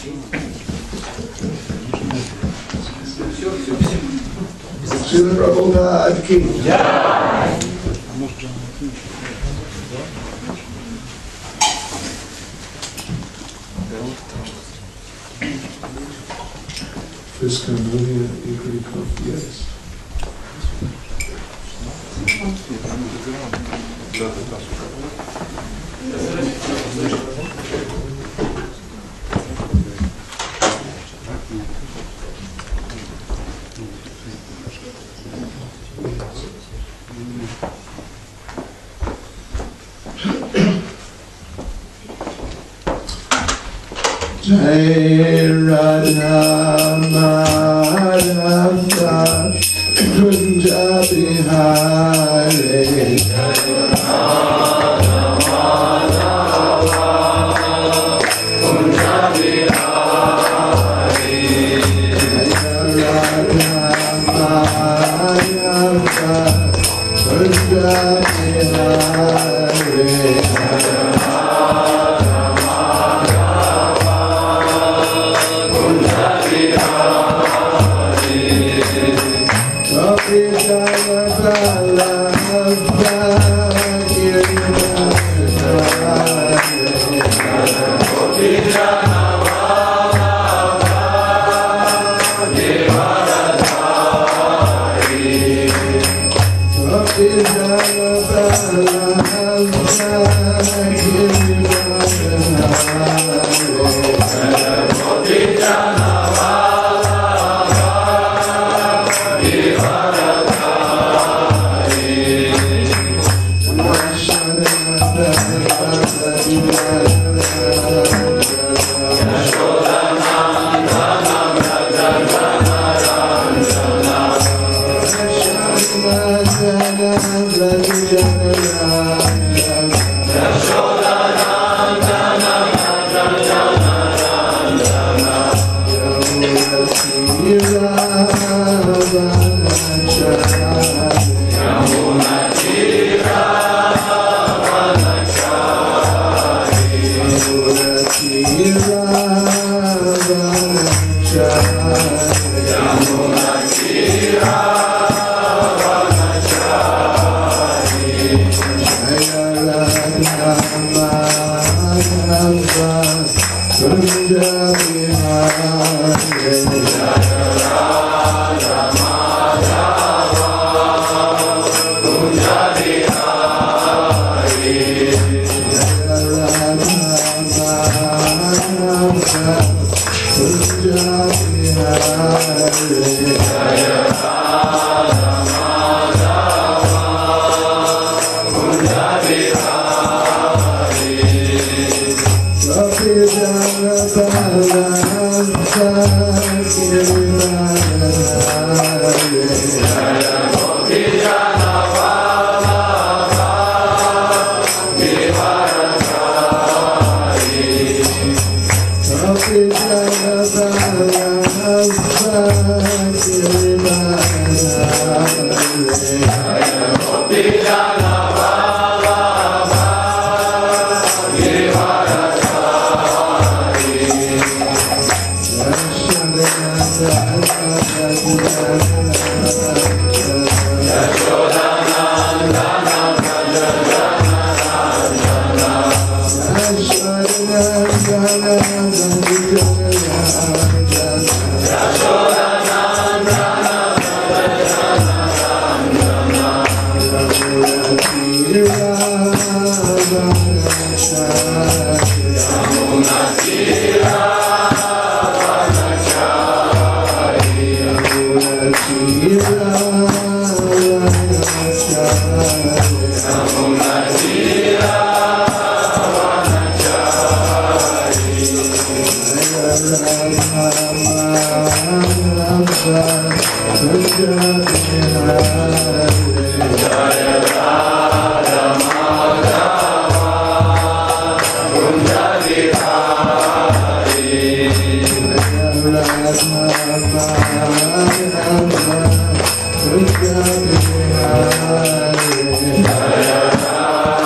Srila Prabhupada ki jai. Fisk and Julia equally confused. Jai Radha Madhava Kunja Bihari Jai Radha Madhava Kunja Bihari Jai Radha Madhava Kunja Bihari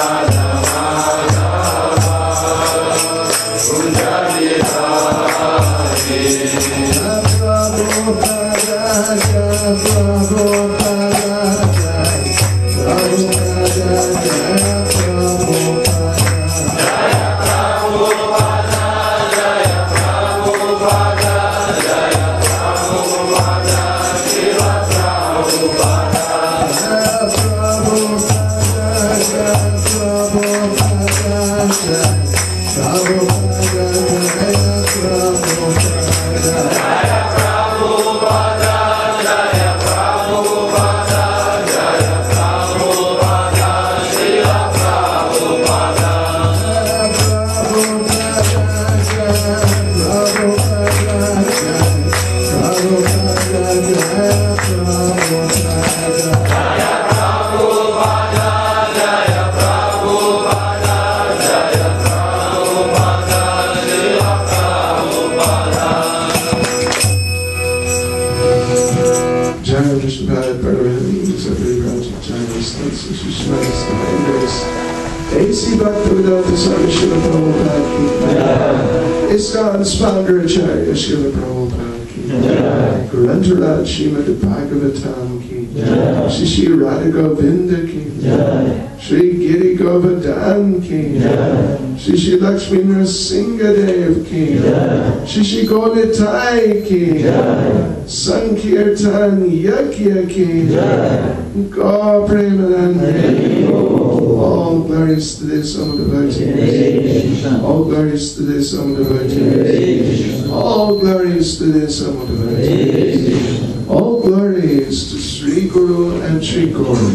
Jai ISKCON's founder Acharya Srila Prabhupada ki Grantharaj Srimad Bhagavatam ki Shri Shri Radha Govinda ki Shri Giri Govardhan ki Shri Shri Lakshmi Nrsimha Dev ki Shri Shri Gonitai ki Sankirtan Yakya ki Gaur Premanande. All glories to this, O devotees. All glories to this, O devotees. All glories to this, O devotees. All glories to Sri Guru and Sri Gauri.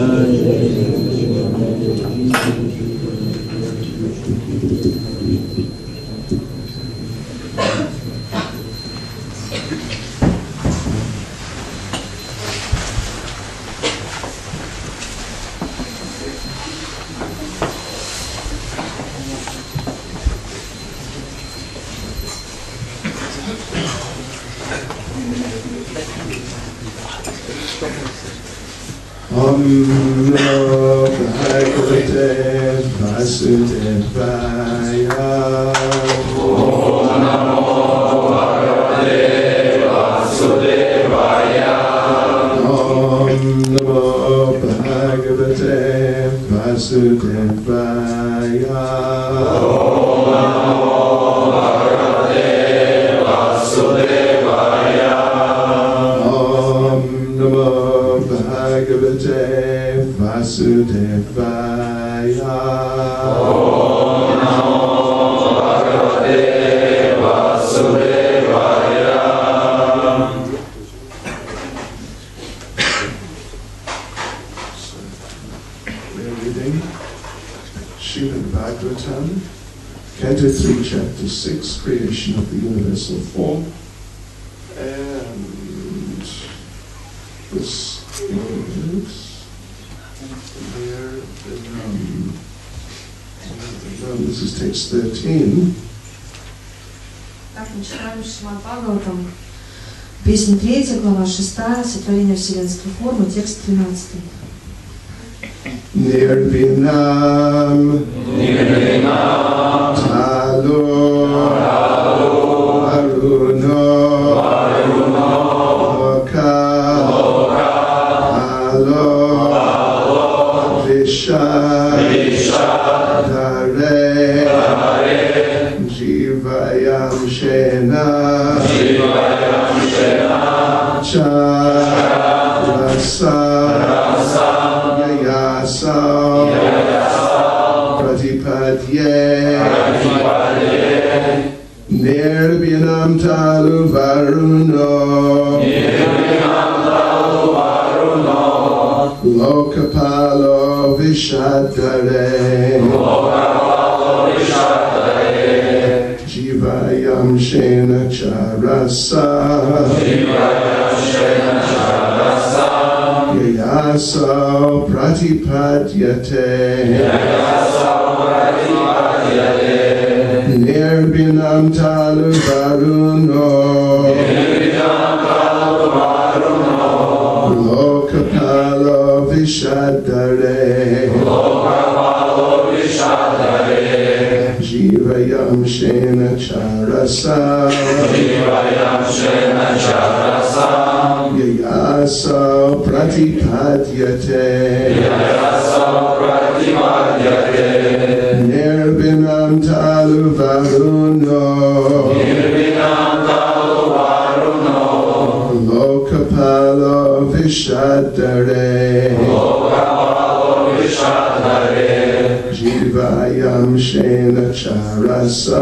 Om Namo Bhagavate Vasudevaya. Om Namo Bhagavate Vasudevaya. Om Namo Bhagavate Vasudevaya. Om Namo Bhagavate Vasudevaya. Om Namo Bhagavate Vasudevaya. Om Namo Bhagavate Vasudevaya. We are reading Srimad Bhagavatam, Canto 3, Chapter 6, Creation of the Universal Form, and this this is text 13. Так, мы читаем Шримад Бхагаватам, песня 3, глава 6, сотворение вселенской формы, текст 13. Nirvinam Talo Aruno Loka Alo Vishadare Jivayam Shena Charasa Yayasa Pratipadye Nirvinam Talu Varuno Lokapalo Vishadare Jivayam Shena Charasa Yayasa Pratipadyate Nirbinam Talu Varuno Lokapalo Vishadare Jiva Jivayam Shena Charasa Yayasa Pratipadyate Nirbinam Talu Varuno Lokapalo Vishadare Jivayam Shena Charasa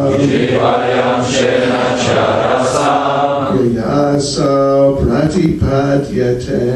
Yayasa Pratipadyate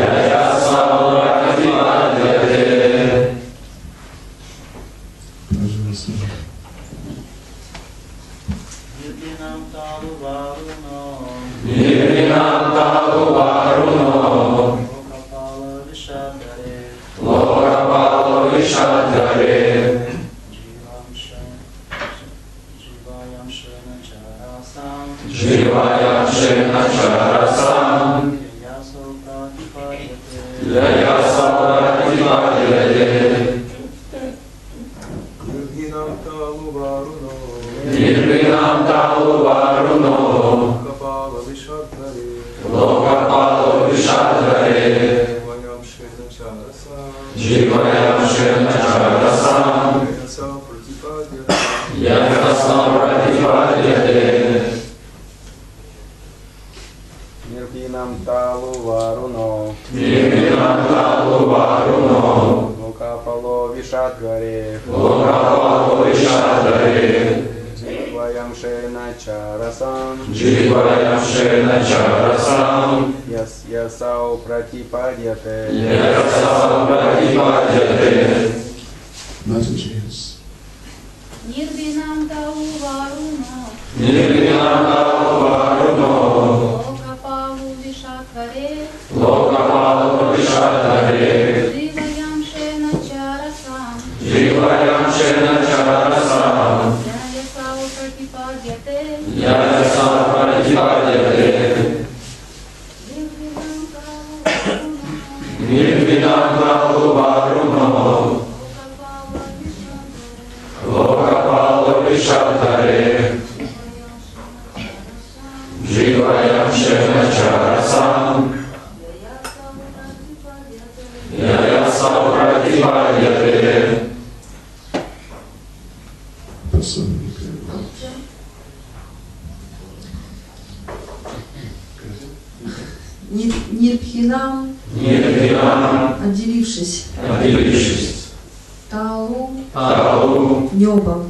Нирбхинам, отделившись, Талу, небом,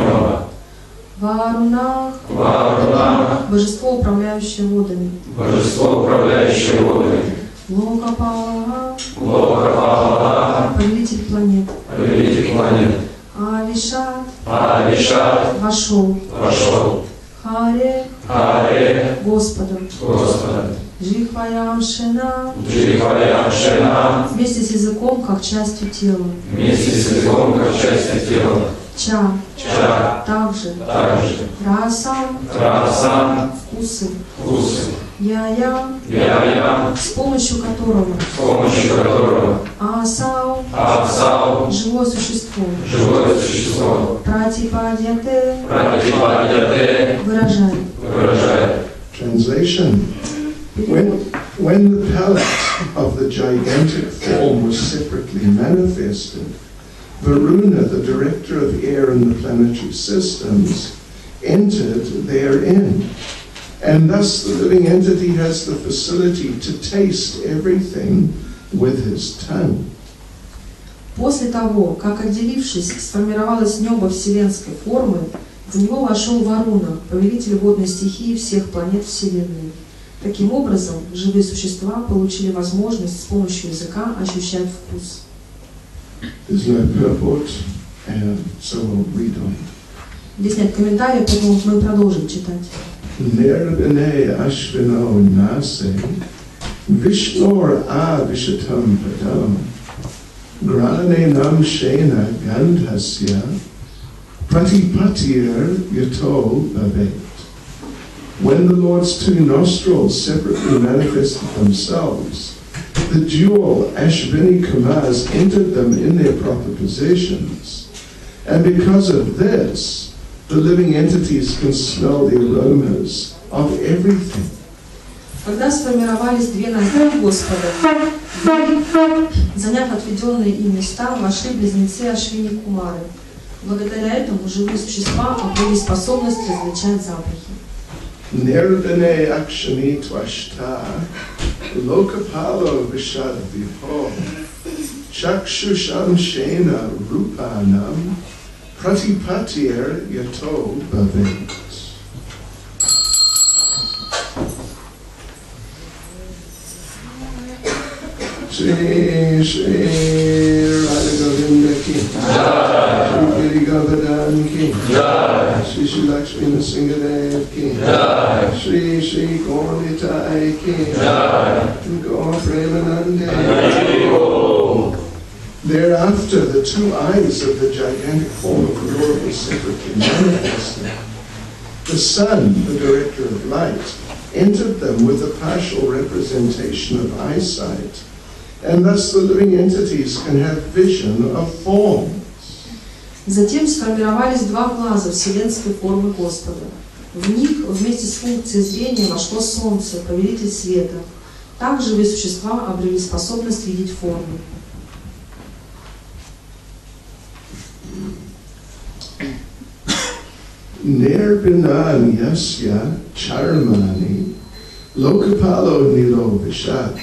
Варунах, божество, управляющее водами, Локапалага, повелитель планет, Авишат, вошел, Харе, Господом, Джихваям Шена, вместе с языком, как частью тела, Ча, также, Расам, вкусы, Яям, с помощью которого Асау, живое существо, Пратипадьяте, выражает. Translation. When the palette of the gigantic form was separately manifested, Varuna, the director of air in the planetary systems, entered therein. And thus the living entity has the facility to taste everything with his tongue. После того, как, отделившись, сформировалось небо вселенской формы, в него вошел Варуна, повелитель водной стихии всех планет Вселенной. Таким образом, живые существа получили возможность с помощью языка ощущать вкус. There's no purport, so we'll read on. Здесь нет комментариев, поэтому мы продолжим читать. Nirbine Ashvino Nase Vishnor Avishatam Padam Grane Nam Shena Gandhasya Pratipatir Yato Bhavet. When the Lord's two nostrils separately manifested themselves, the dual Ashvini Kumas entered them in their proper positions, and because of this, the living entities can smell the aromas of everything. Когда сформировались две ноги Господа, заняв отведенные им места, вошли близнецы Ашвини Кумары. Благодаря этому живые существа обрели способность различать запахи. Nirbane akshani tvashta, lokapalo vishad vipo, chakshusham shena rupanam, pratipatir yato bhavet. Shri Shri Radha Govinda Ki Shri Giri Govardhan Ki Shri Shri Lakshmi Nrsimhadev Ki Shri Shri Gauritai Ki Gaur Premanande. Thereafter, the two eyes of the gigantic form of the Lord were separately manifested. The sun, the director of light, entered them with a partial representation of eyesight, and thus the living entities can have vision of forms. Затем сформировались два глаза вселенской формы Господа. В них вместе с функцией зрения вошло Солнце, повелитель света. Так живые существа обрели способность видеть формы. Nirbinan yasya charmani lokapalo nilo vishat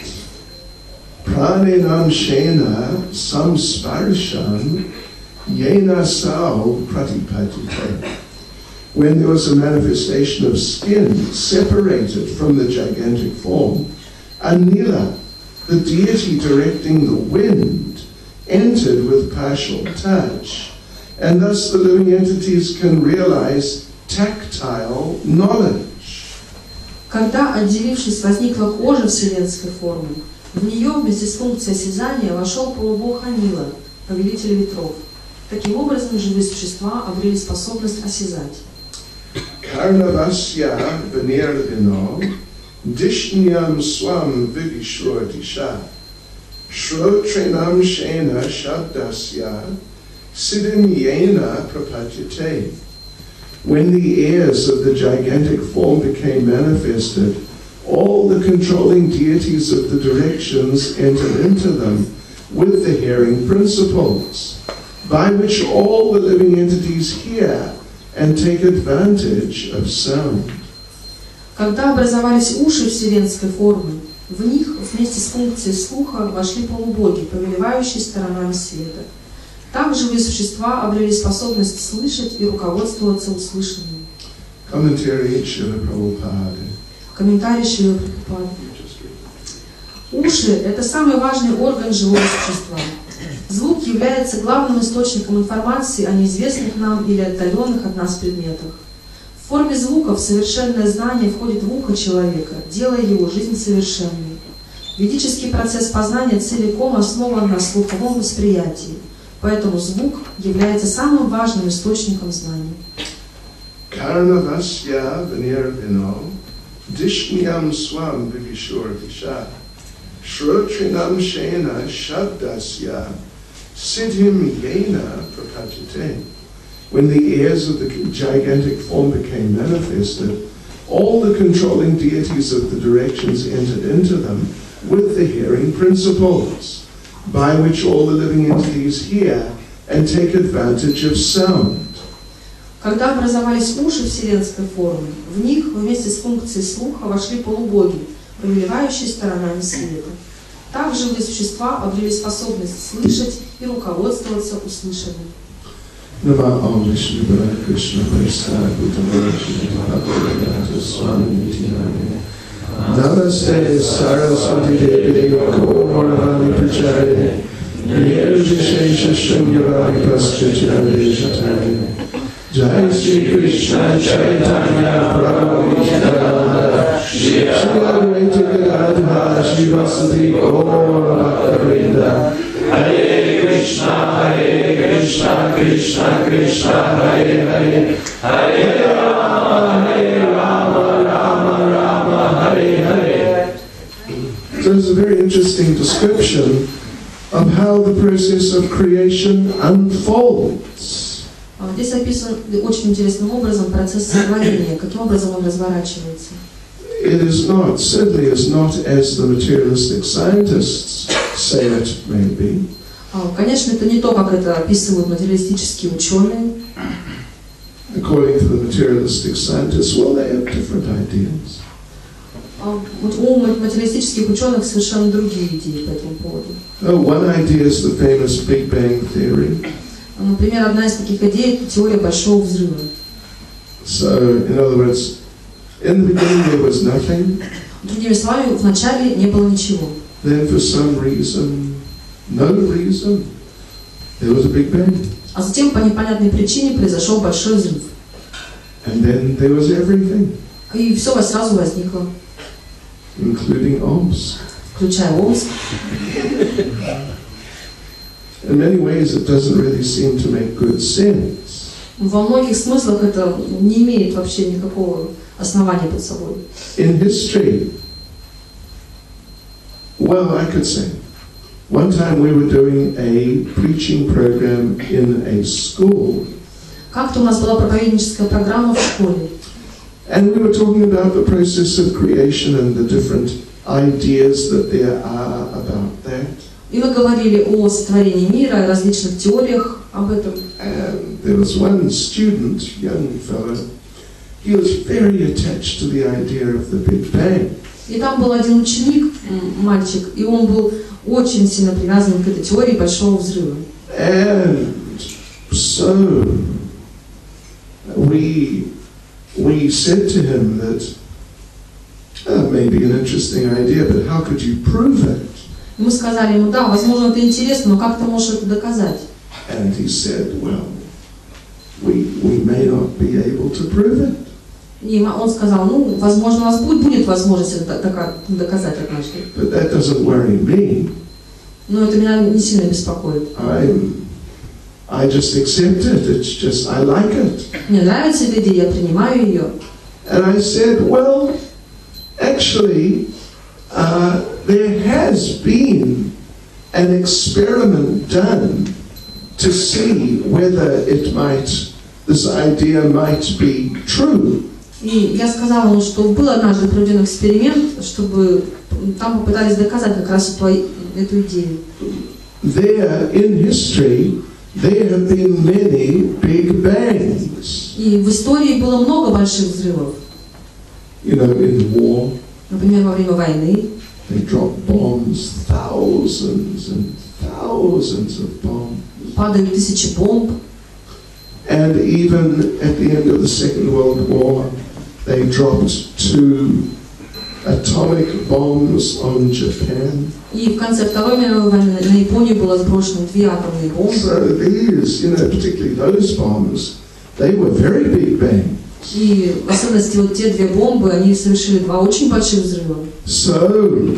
praninam shena samsparshan yena sao pratipatite. When there was a manifestation of skin separated from the gigantic form, Anila, the deity directing the wind, entered with partial touch, and thus the living entities can realize tactile knowledge. Когда, отделившись, возникла кожа вселенской формы, в нее вместе с функцией осязания вошел полубог Анила, повелитель ветров. Таким образом, живые существа обрели способность осязать. Karnavasya Vanirvino Dishnyam Swam Vivishrodisha Shrotrinam Shena Shabdasya Siddhim Yena Prapajate. When the ears of the gigantic form became manifested, all the controlling deities of the directions entered into them with the hearing principles, by which all the living entities hear and take advantage of sound. Когда образовались уши вселенской формы, в них вместе с функцией слуха вошли полубоги, повелевающие сторонами света. Так живые существа обрели способность слышать и руководствоваться услышанным. Commentary Srila Prabhupada. Комментарий Шрилы Прабхупады. Уши – это самый важный орган живого существа. Звук является главным источником информации о неизвестных нам или отдаленных от нас предметах. В форме звуков совершенное знание входит в ухо человека, делая его жизнь совершенной. Ведический процесс познания целиком основан на слуховом восприятии, поэтому звук является самым важным источником знаний. Karnavasya Vanirvino Dishnyam Swam Vivishurdisha Shrotrinam Shena Shabdasya Siddhim Yena Prapajate. When the ears of the gigantic form became manifested, all the controlling deities of the directions entered into them with the hearing principles, by which all the living entities hear and take advantage of sound. Когда образовались уши вселенской формы, в них вместе с функцией слуха вошли полубоги, повелевающие сторонами света. Так живые существа обрели способность слышать и руководствоваться услышанным. Namaste Saraswati Devi Gaurani Prachari Nirvishesha Shungyavadi Paschacharishitari Jai Shri Krishna Chaitanya Prabhu Nityananda Shri Advaita Gadadhara Shivasati Gaura Bhakta-vrinda Hare Krishna Krishna Krishna Hare Hare Hare Rama Rama Rama Hare Hare. So there's a very interesting description of how the process of creation unfolds. Здесь описан очень интересным образом процесс сотворения, каким образом он разворачивается. It is not, certainly is not as the materialistic scientists say it may be. Конечно, это не то, как это описывают материалистические ученые. According to the materialistic scientists, well, they have different ideas. У материалистических ученых совершенно другие идеи по этому поводу. One idea is the famous Big Bang theory. Например, одна из таких идей – теория Большого взрыва. So, in other words, in the beginning there was nothing. Другими словами, вначале не было ничего. Then for some reason, no reason, there was a Big Bang. А затем по непонятной причине произошел большой взрыв. And then there was everything. И все сразу возникло. Including Omsk. Включая Омск. In many ways it doesn't really seem to make good sense. Во многих смыслах это не имеет вообще никакого основания под собой. In history, well, I could say, one time we were doing a preaching program in a school. Как-то у нас была проповедническая программа в школе. And we were talking about the process of creation and the different ideas that there are about that. И мы говорили о сотворении мира, о различных теориях об этом. And there was one student, young fellow, he was very attached to the idea of the Big Bang. И там был один ученик, мальчик, и он был очень сильно привязан к этой теории Большого взрыва. And so we said to him that maybe an interesting idea, but how could you prove it? Мы сказали ему, да, возможно, это интересно, но как ты можешь это доказать? And he said, well, we may not be able to prove it. И он сказал, ну, возможно, у нас будет возможность это доказать однажды. But that doesn't worry me. Но это меня не сильно беспокоит. I just accept it. It's just, I like it. Мне нравится эта идея, я принимаю ее. And I said, well, actually, there has been an experiment done to see whether this idea might be true. И я сказала ему, что был однажды проведен эксперимент, чтобы там попытались доказать как раз эту идею. There, in history, there have been many big bangs. И в истории было много больших взрывов. You know, in war, например, во время войны, they dropped bombs, thousands and thousands of bombs. Падали тысячи бомб. And even at the end of the Second World War, they dropped 2 atomic bombs on Japan. И в конце Второй мировой войны на Японию было сброшено 2 атомные бомбы. So these, particularly those bombs, they were very big bangs. И в особенности вот те 2 бомбы, они совершили 2 очень больших взрыва. So,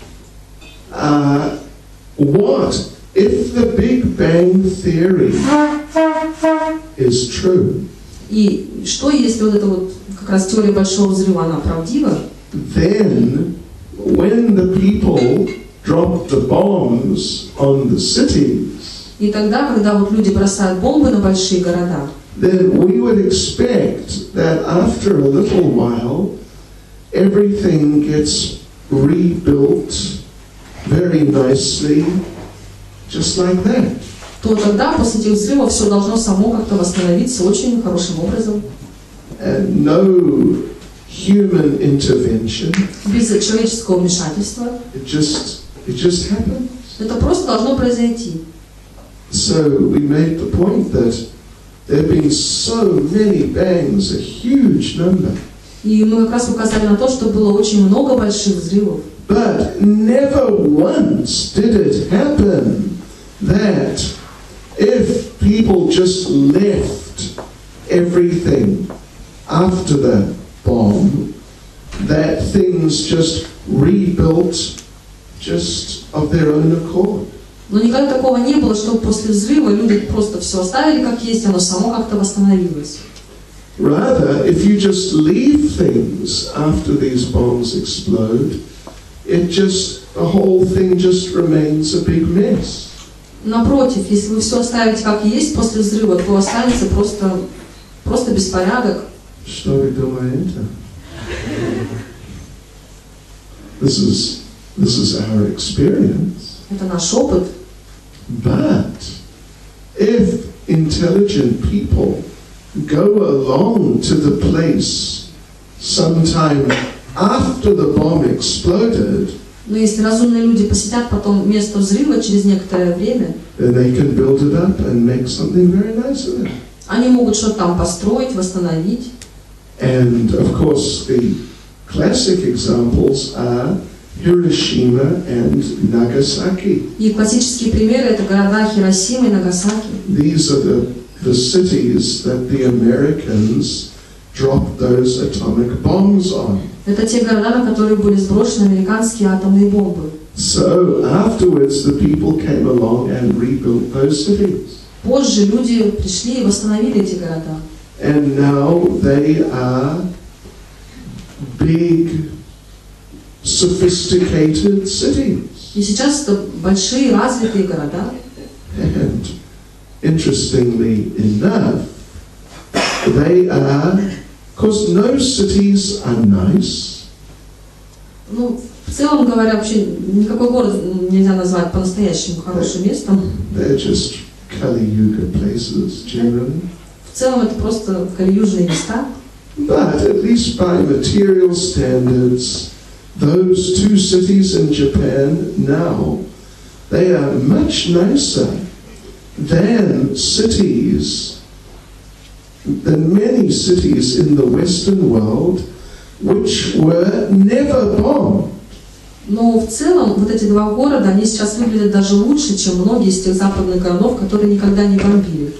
what if the Big Bang theory is true? И что если вот эта вот как раз теория Большого взрыва, она правдива? Then, when the people dropped the bombs on the cities, и тогда, когда вот люди бросают бомбы на большие города, then we would expect that after a little while, everything gets rebuilt very nicely, just like that. То тогда после этих взрывов все должно само как-то восстановиться очень хорошим образом. And no human intervention. Без человеческого вмешательства. It just happens. Это просто должно произойти. So we made the point that there have been so many bangs, a huge number. И мы как раз указали на то, что было очень много больших взрывов. But never once did it happen that if people just left everything after the bomb, that things just rebuilt just of their own accord. Но никогда такого не было, что после взрыва люди просто все оставили как есть, оно само как-то восстановилось. Rather, if you just leave things after these bombs explode, the whole thing just remains a big mess. Напротив, если вы все оставите как есть после взрыва, то останется просто беспорядок. Что вы думаете? This is our experience. Это наш опыт. But if intelligent people go along to the place sometime after the bomb exploded, Но если разумные люди посетят потом место взрыва через некоторое время, then they can build it up and make something very nice of it. они могут что-то там построить, восстановить. And of course, the classic examples are Hiroshima and Nagasaki. И классические примеры это города Хиросима и Нагасаки. These are the cities that the Americans dropped those atomic bombs on. Это те города, на которые были сброшены американские атомные бомбы. So afterwards, the people came along and rebuilt those cities. Позже люди пришли и восстановили эти города. And now they are big, sophisticated cities. И сейчас это большие развитые города. And interestingly enough, they are, because no cities are nice. Ну, в целом говоря, вообще никакой город нельзя назвать по-настоящему хорошим местом. They're just Kali Yuga places generally. В целом это просто кали-южные места. But at least by material standards, those two cities in Japan now, they are much nicer than many cities in the Western world which were never bombed. Но в целом вот эти два города, они сейчас выглядят даже лучше, чем многие из тех западных городов, которые никогда не бомбили.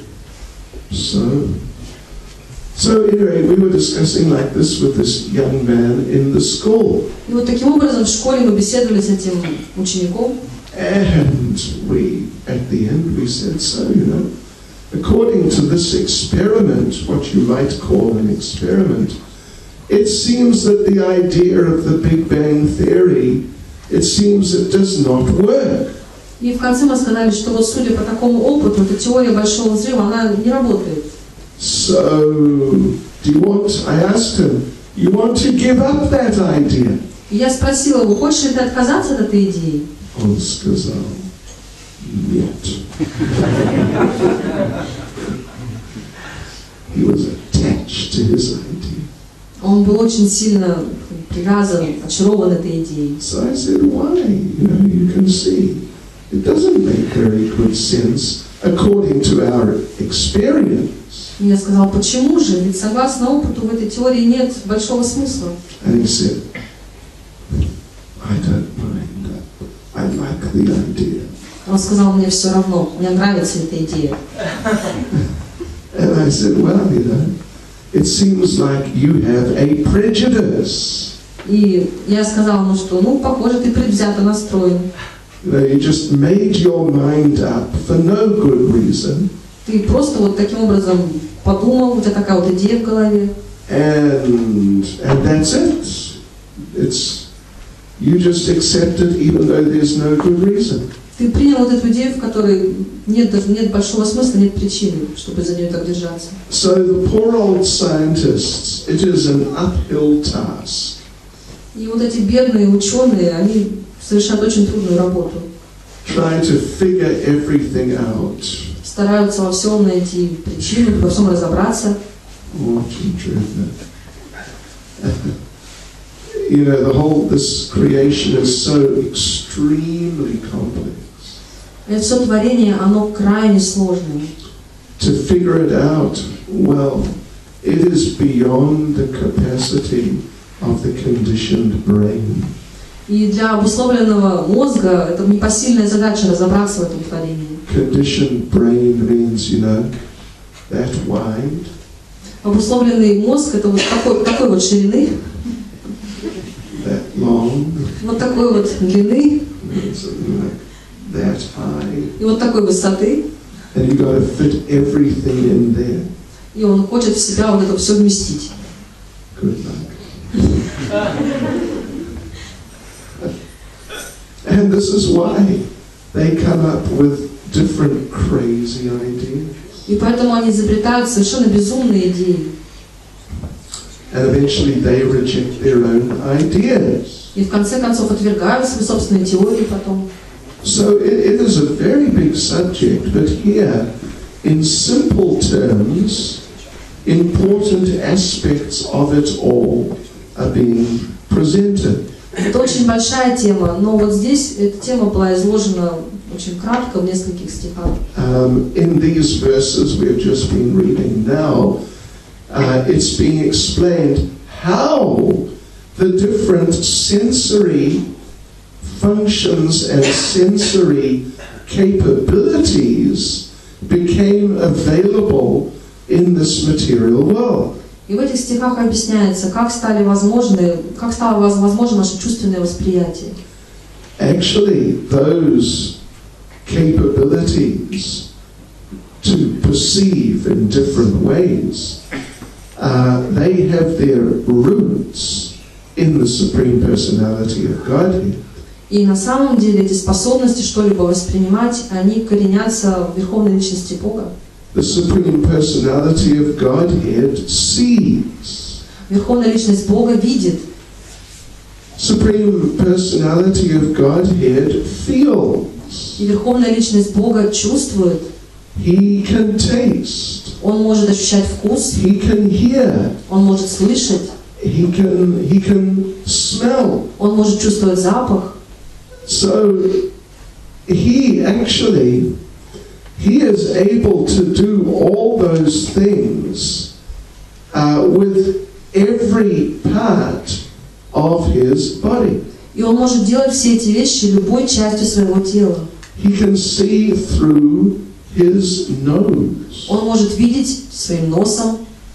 So anyway, we were discussing like this with this young man in the school. И вот таким образом в школе мы беседовали с этим учеником. And at the end, we said, so, according to this experiment, what you might call an experiment, it seems that the idea of the Big Bang Theory, it seems it does not work. И в конце мы сказали, что вот судя по такому опыту, эта теория большого взрыва, она не работает. So, I asked him, you want to give up that idea? И я спросила его, хочешь ли ты отказаться от этой идеи? Он сказал, нет. He was attached to his idea. Он был очень сильно привязан, очарован этой идеей. So I said, why? You can see, it doesn't make very good sense according to our experience. И я сказала, почему же? Ведь согласно опыту в этой теории нет большого смысла. And he said, I don't mind. I like the idea. Он сказал, мне все равно, мне нравится эта идея. And I said, well, it seems like you have a prejudice. И я сказала ему, что, похоже, ты предвзято настроен. You just made your mind up for no good reason. Ты просто вот таким образом подумал, у тебя такая вот идея в голове. And that's it. You just accept it even though there's no good reason. Ты принял вот эту идею, в которой нет большого смысла, нет причины, чтобы за нее так держаться. So the poor old scientists, it is an uphill task. И вот эти бедные ученые, они совершают очень трудную работу. Try to figure everything out. Стараются во всем найти причину, во всем разобраться. This creation is so extremely complex. Это все творение, оно крайне сложное. To figure it out, well, it is beyond the capacity of the conditioned brain. И для обусловленного мозга это непосильная задача разобраться в этом творении. Conditioned brain means, that wide. Обусловленный мозг это вот такой вот ширины. That long. Вот такой вот длины. That high. И вот такой высоты. And you got to fit everything in there. И он хочет в себя вот это все вместить. Good luck. And this is why they come up with different crazy ideas. И поэтому они изобретают совершенно безумные идеи. And eventually they reject their own ideas. И в конце концов отвергают свои собственные теории потом. So it is a very big subject, but here, in simple terms, important aspects of it all are being presented. Это очень большая тема, но вот здесь эта тема была изложена очень кратко в нескольких стихах. In these verses we've just been reading now, it's being explained how the different sensory functions and sensory capabilities became available in this material world. И в этих стихах объясняется, как стало возможно наше чувственное восприятие. Actually, those capabilities to perceive in different ways, they have their roots in the Supreme Personality of Godhead. И на самом деле эти способности что-либо воспринимать, они коренятся в Верховной Личности Бога. The Supreme Personality of Godhead sees. Верховная Личность Бога видит. Supreme Personality of Godhead feels. И Верховная Личность Бога чувствует. He can taste. Он может ощущать вкус. He can hear. Он может слышать. He can smell. Он может чувствовать запах. So he is able to do all those things with every part of his body. И он может делать все эти вещи любой частью своего тела. He can see through his nose. Он может видеть своим носом.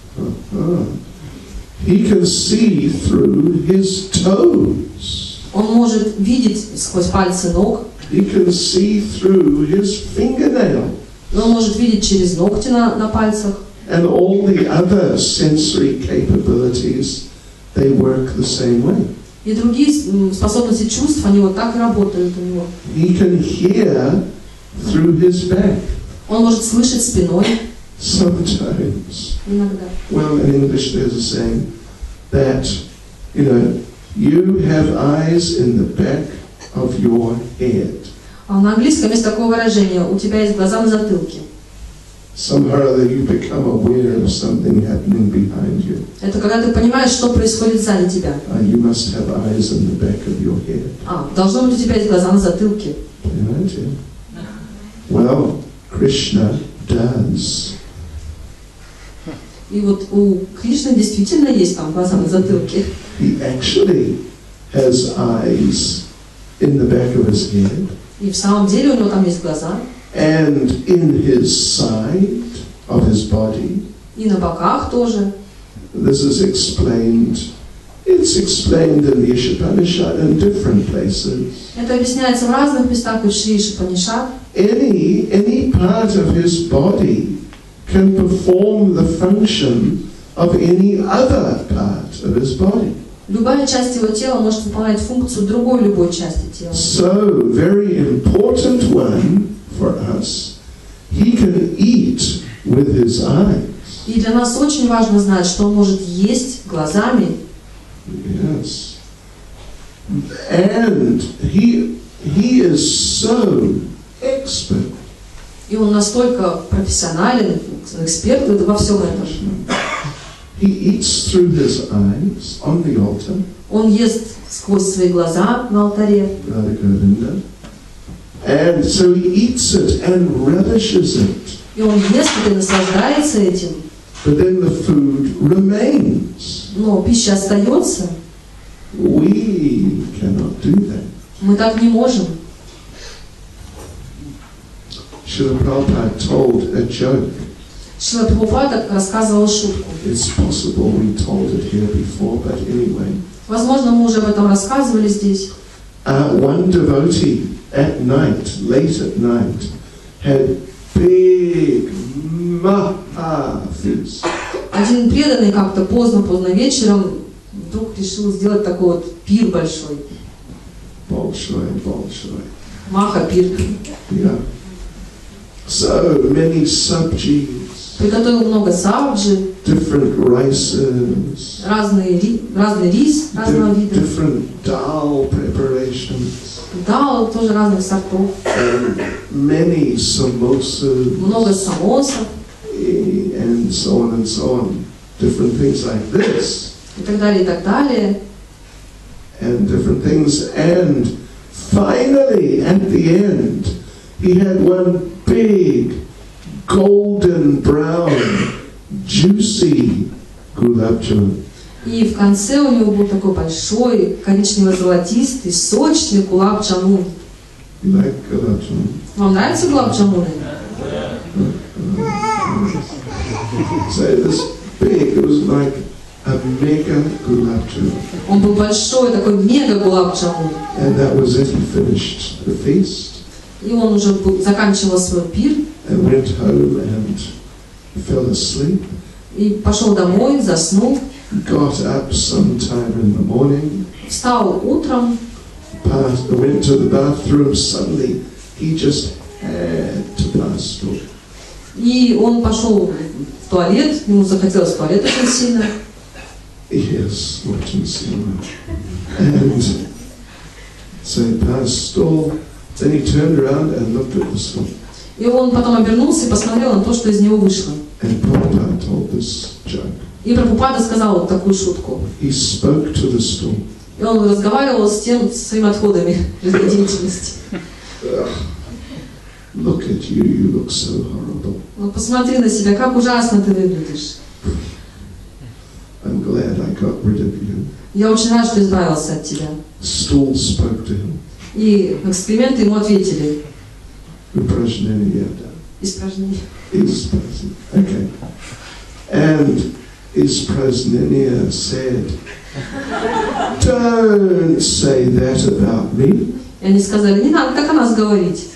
He can see through his toes. Он может видеть сквозь пальцы ног. He can see through his fingernail. Он может видеть через ногти на пальцах. And all the other sensory capabilities, they work the same way. И другие способности чувств, они вот так и работают у него. He can hear through his back. Он может слышать спиной. Sometimes. Иногда. Well, in English there's a saying that, you have eyes in the back of your head. А на английском есть такое выражение: у тебя есть глаза на затылке. Somehow or other you become aware of something happening behind you. Это когда ты понимаешь, что происходит сзади тебя. You must have eyes in the back of your head. Должно быть, у тебя есть глаза на затылке. Понимаете? Well, Krishna does. И вот у Кришны действительно есть там глаза на затылке. He actually has eyes in the back of his head. И в самом деле у него там есть глаза. And in his side of his body. И на боках тоже. This is explained. It's explained in the Ishopanishad in different places. Это объясняется в разных местах, и в Шри Ишупанишад. Any part of his body can perform the function of any other part of his body. Любая часть его тела может выполнять функцию другой любой части тела. So, very important one for us. He can eat with his eyes. И для нас очень важно знать, что он может есть глазами. Yes. And he is so expert. И он настолько профессионален, эксперт во всем этом. He eats through his eyes on the altar. Он ест сквозь свои глаза на алтаре. And so he eats it and relishes it. И он ест это и наслаждается этим. But then the food remains. Но пища остается. We cannot do that. Мы так не можем. Srila Prabhupada told a joke. Шрила Прабхупада рассказывал шутку. It's possible we told it here before, but anyway. Возможно, мы уже об этом рассказывали здесь. One devotee at night, late at night, had big mahafeast. Один преданный как-то поздно вечером вдруг решил сделать такой вот пир большой. Большой. Маха-пир. Yeah. So many sabjis, Приготовил много сабджи, different rices, разный рис разного вида. different dal preparations, Дал тоже разных сортов. many samosas, Много самосов and so on and so on. Different things like this, и так далее, и так далее. and different things. And finally, at the end, he had one big, golden brown, juicy gulab jamun. И в конце у него был такой большой, коричнево-золотистый, сочный гулаб-джамун. You like gulab jamun? Вам нравятся гулаб-джамуны? So it was big. It was like a mega gulab jamun. Он был большой, такой мега-гулаб-джамун. And that was it. He finished the feast И он уже заканчивал свой пир and went home and fell asleep. и пошел домой, заснул. Got up sometime in the morning, Встал утром, went to the bathroom. Suddenly, he just had to pass through. и он пошел в туалет, ему захотелось в туалет очень сильно. Yes, watching cinema. And so he passed stall. Then he turned around and looked at the stall. И он потом обернулся и посмотрел на то, что из него вышло. And Prabhupada told this joke. И Прабхупада сказал вот такую шутку. He spoke to the stall. И он разговаривал с своими отходами жизнедеятельности. Look at you, you look so horrible. Ну, посмотри на себя, как ужасно ты выглядишь. I'm glad I got rid of you. Я очень рад, что избавился от тебя. Stool spoke to him. И эксперименты ему ответили. Uprajnaniyata. Испражнения. Okay. And Isprajnaniya said, don't say that about me. И они сказали, не надо так о нас говорить.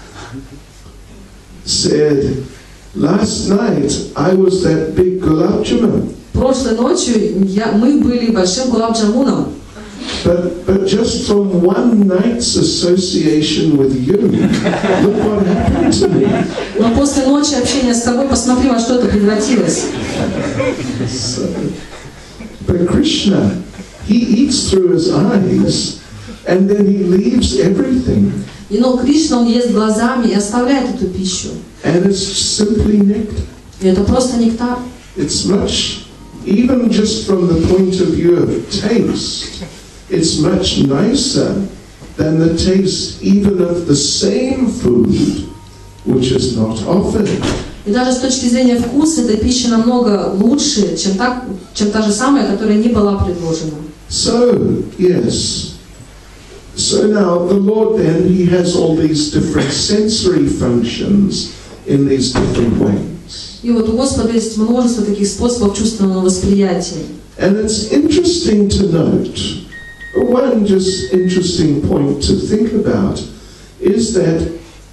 Said, last night I was that big gulab jamun. Прошлой ночью мы были большим гулаб-джамуном. But just from one night's association with you, look what happened to me. Но после ночи общения с тобой, посмотри, во что это превратилось. So, but Krishna, he eats through his eyes and then he leaves everything. Но Кришна, он ест глазами и оставляет эту пищу. And it's simply nectar. И это просто нектар. It's much, even just from the point of view of taste, it's much nicer than the taste even of the same food which is not offered. И даже с точки зрения вкуса эта пища намного лучше, чем та же самая, которая не была предложена. So, yes. So now the Lord then, he has all these different sensory functions in these different ways. И вот у Господа есть множество таких способов чувственного восприятия. And it's interesting to note, one just interesting point to think about is that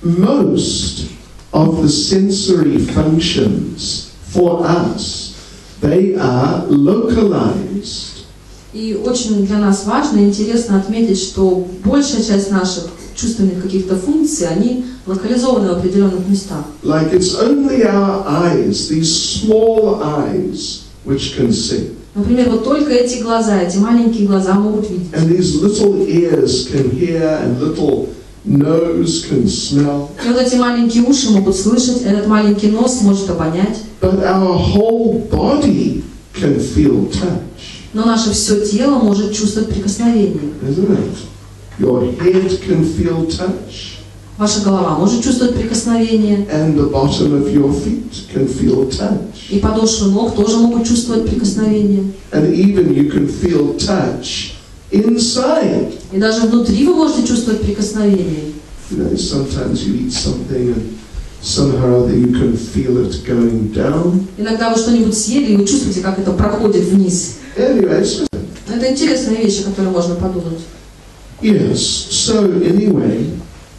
most of the sensory functions for us, they are localized. И очень для нас важно и интересно отметить, что большая часть наших чувственных каких-то функций, они локализованы в определенных местах. Like it's only our eyes, these small eyes, which can see. Например, вот только эти глаза, эти маленькие глаза могут видеть. And these little ears can hear, and little nose can smell. И вот эти маленькие уши могут слышать, этот маленький нос может обонять. But our whole body can feel touch. Но наше все тело может чувствовать прикосновение. Isn't it? Your head can feel touch. Ваша голова может чувствовать прикосновение. And the bottom of your feet can feel touch. И подошвы ног тоже могут чувствовать прикосновение. And even you can feel touch inside. И даже внутри вы можете чувствовать прикосновение. You know, sometimes you eat something and somehow or other you can feel it going down. Иногда вы что-нибудь съели, и вы чувствуете, как это проходит вниз. Anyway, so, Это интересные вещи, о которых можно подумать. yes, so anyway,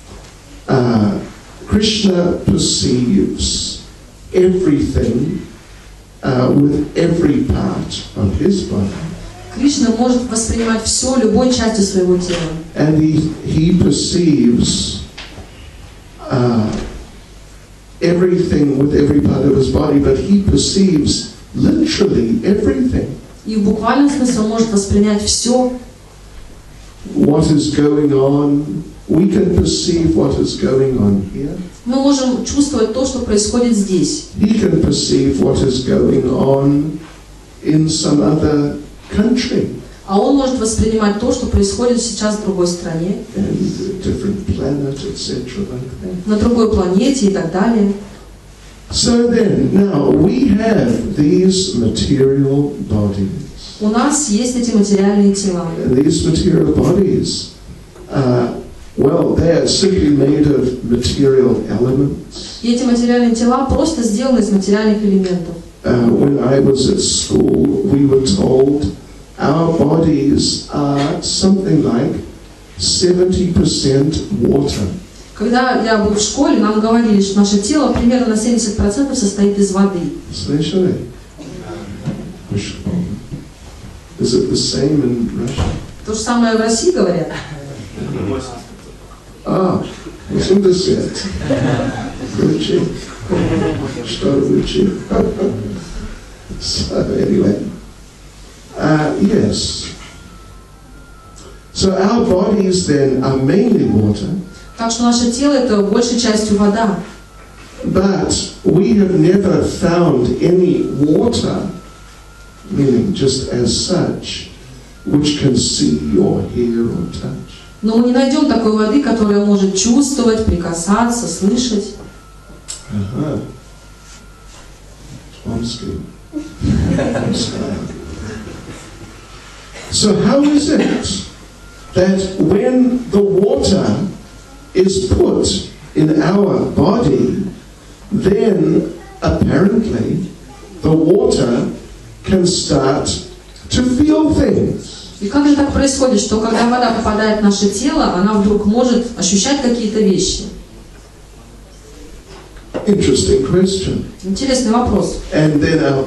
Krishna perceives everything with every part of his body. Кришна может воспринимать все любой частью своего тела. And he perceives everything with every part of his body, but he perceives literally everything. И в буквальном смысле он может воспринять все. What is going on? We can perceive what is going on here. Мы можем чувствовать то, что происходит здесь. He can perceive what is going on in some other country. А он может воспринимать то, что происходит сейчас в другой стране, And a different planet, etc. like that. на другой планете и так далее. So then, now we have these material bodies. У нас есть эти материальные тела. And these material bodies, well, they are simply made of material elements. И эти материальные тела просто сделаны из материальных элементов. When I was at school, we were told our bodies are something like 70% water. Когда я был в школе, нам говорили, что наше тело примерно на 70% состоит из воды. Слышали? Is it the same in Russia? То же самое в России говорят. 80. Круче. Что лучше? So anyway, yes. So our bodies then are mainly water. Так что наше тело это большей частью вода. But we have never found any water, meaning just as such, which can see or hear or touch. Но мы не найдем такой воды, которая может чувствовать, прикасаться, слышать. Ага. Tomsky. So how is it that when the water is put in our body, then apparently the water can start to feel things? И как же так происходит, что когда вода попадает в наше тело, она вдруг может ощущать какие-то вещи? Interesting question. Интересный вопрос. And then our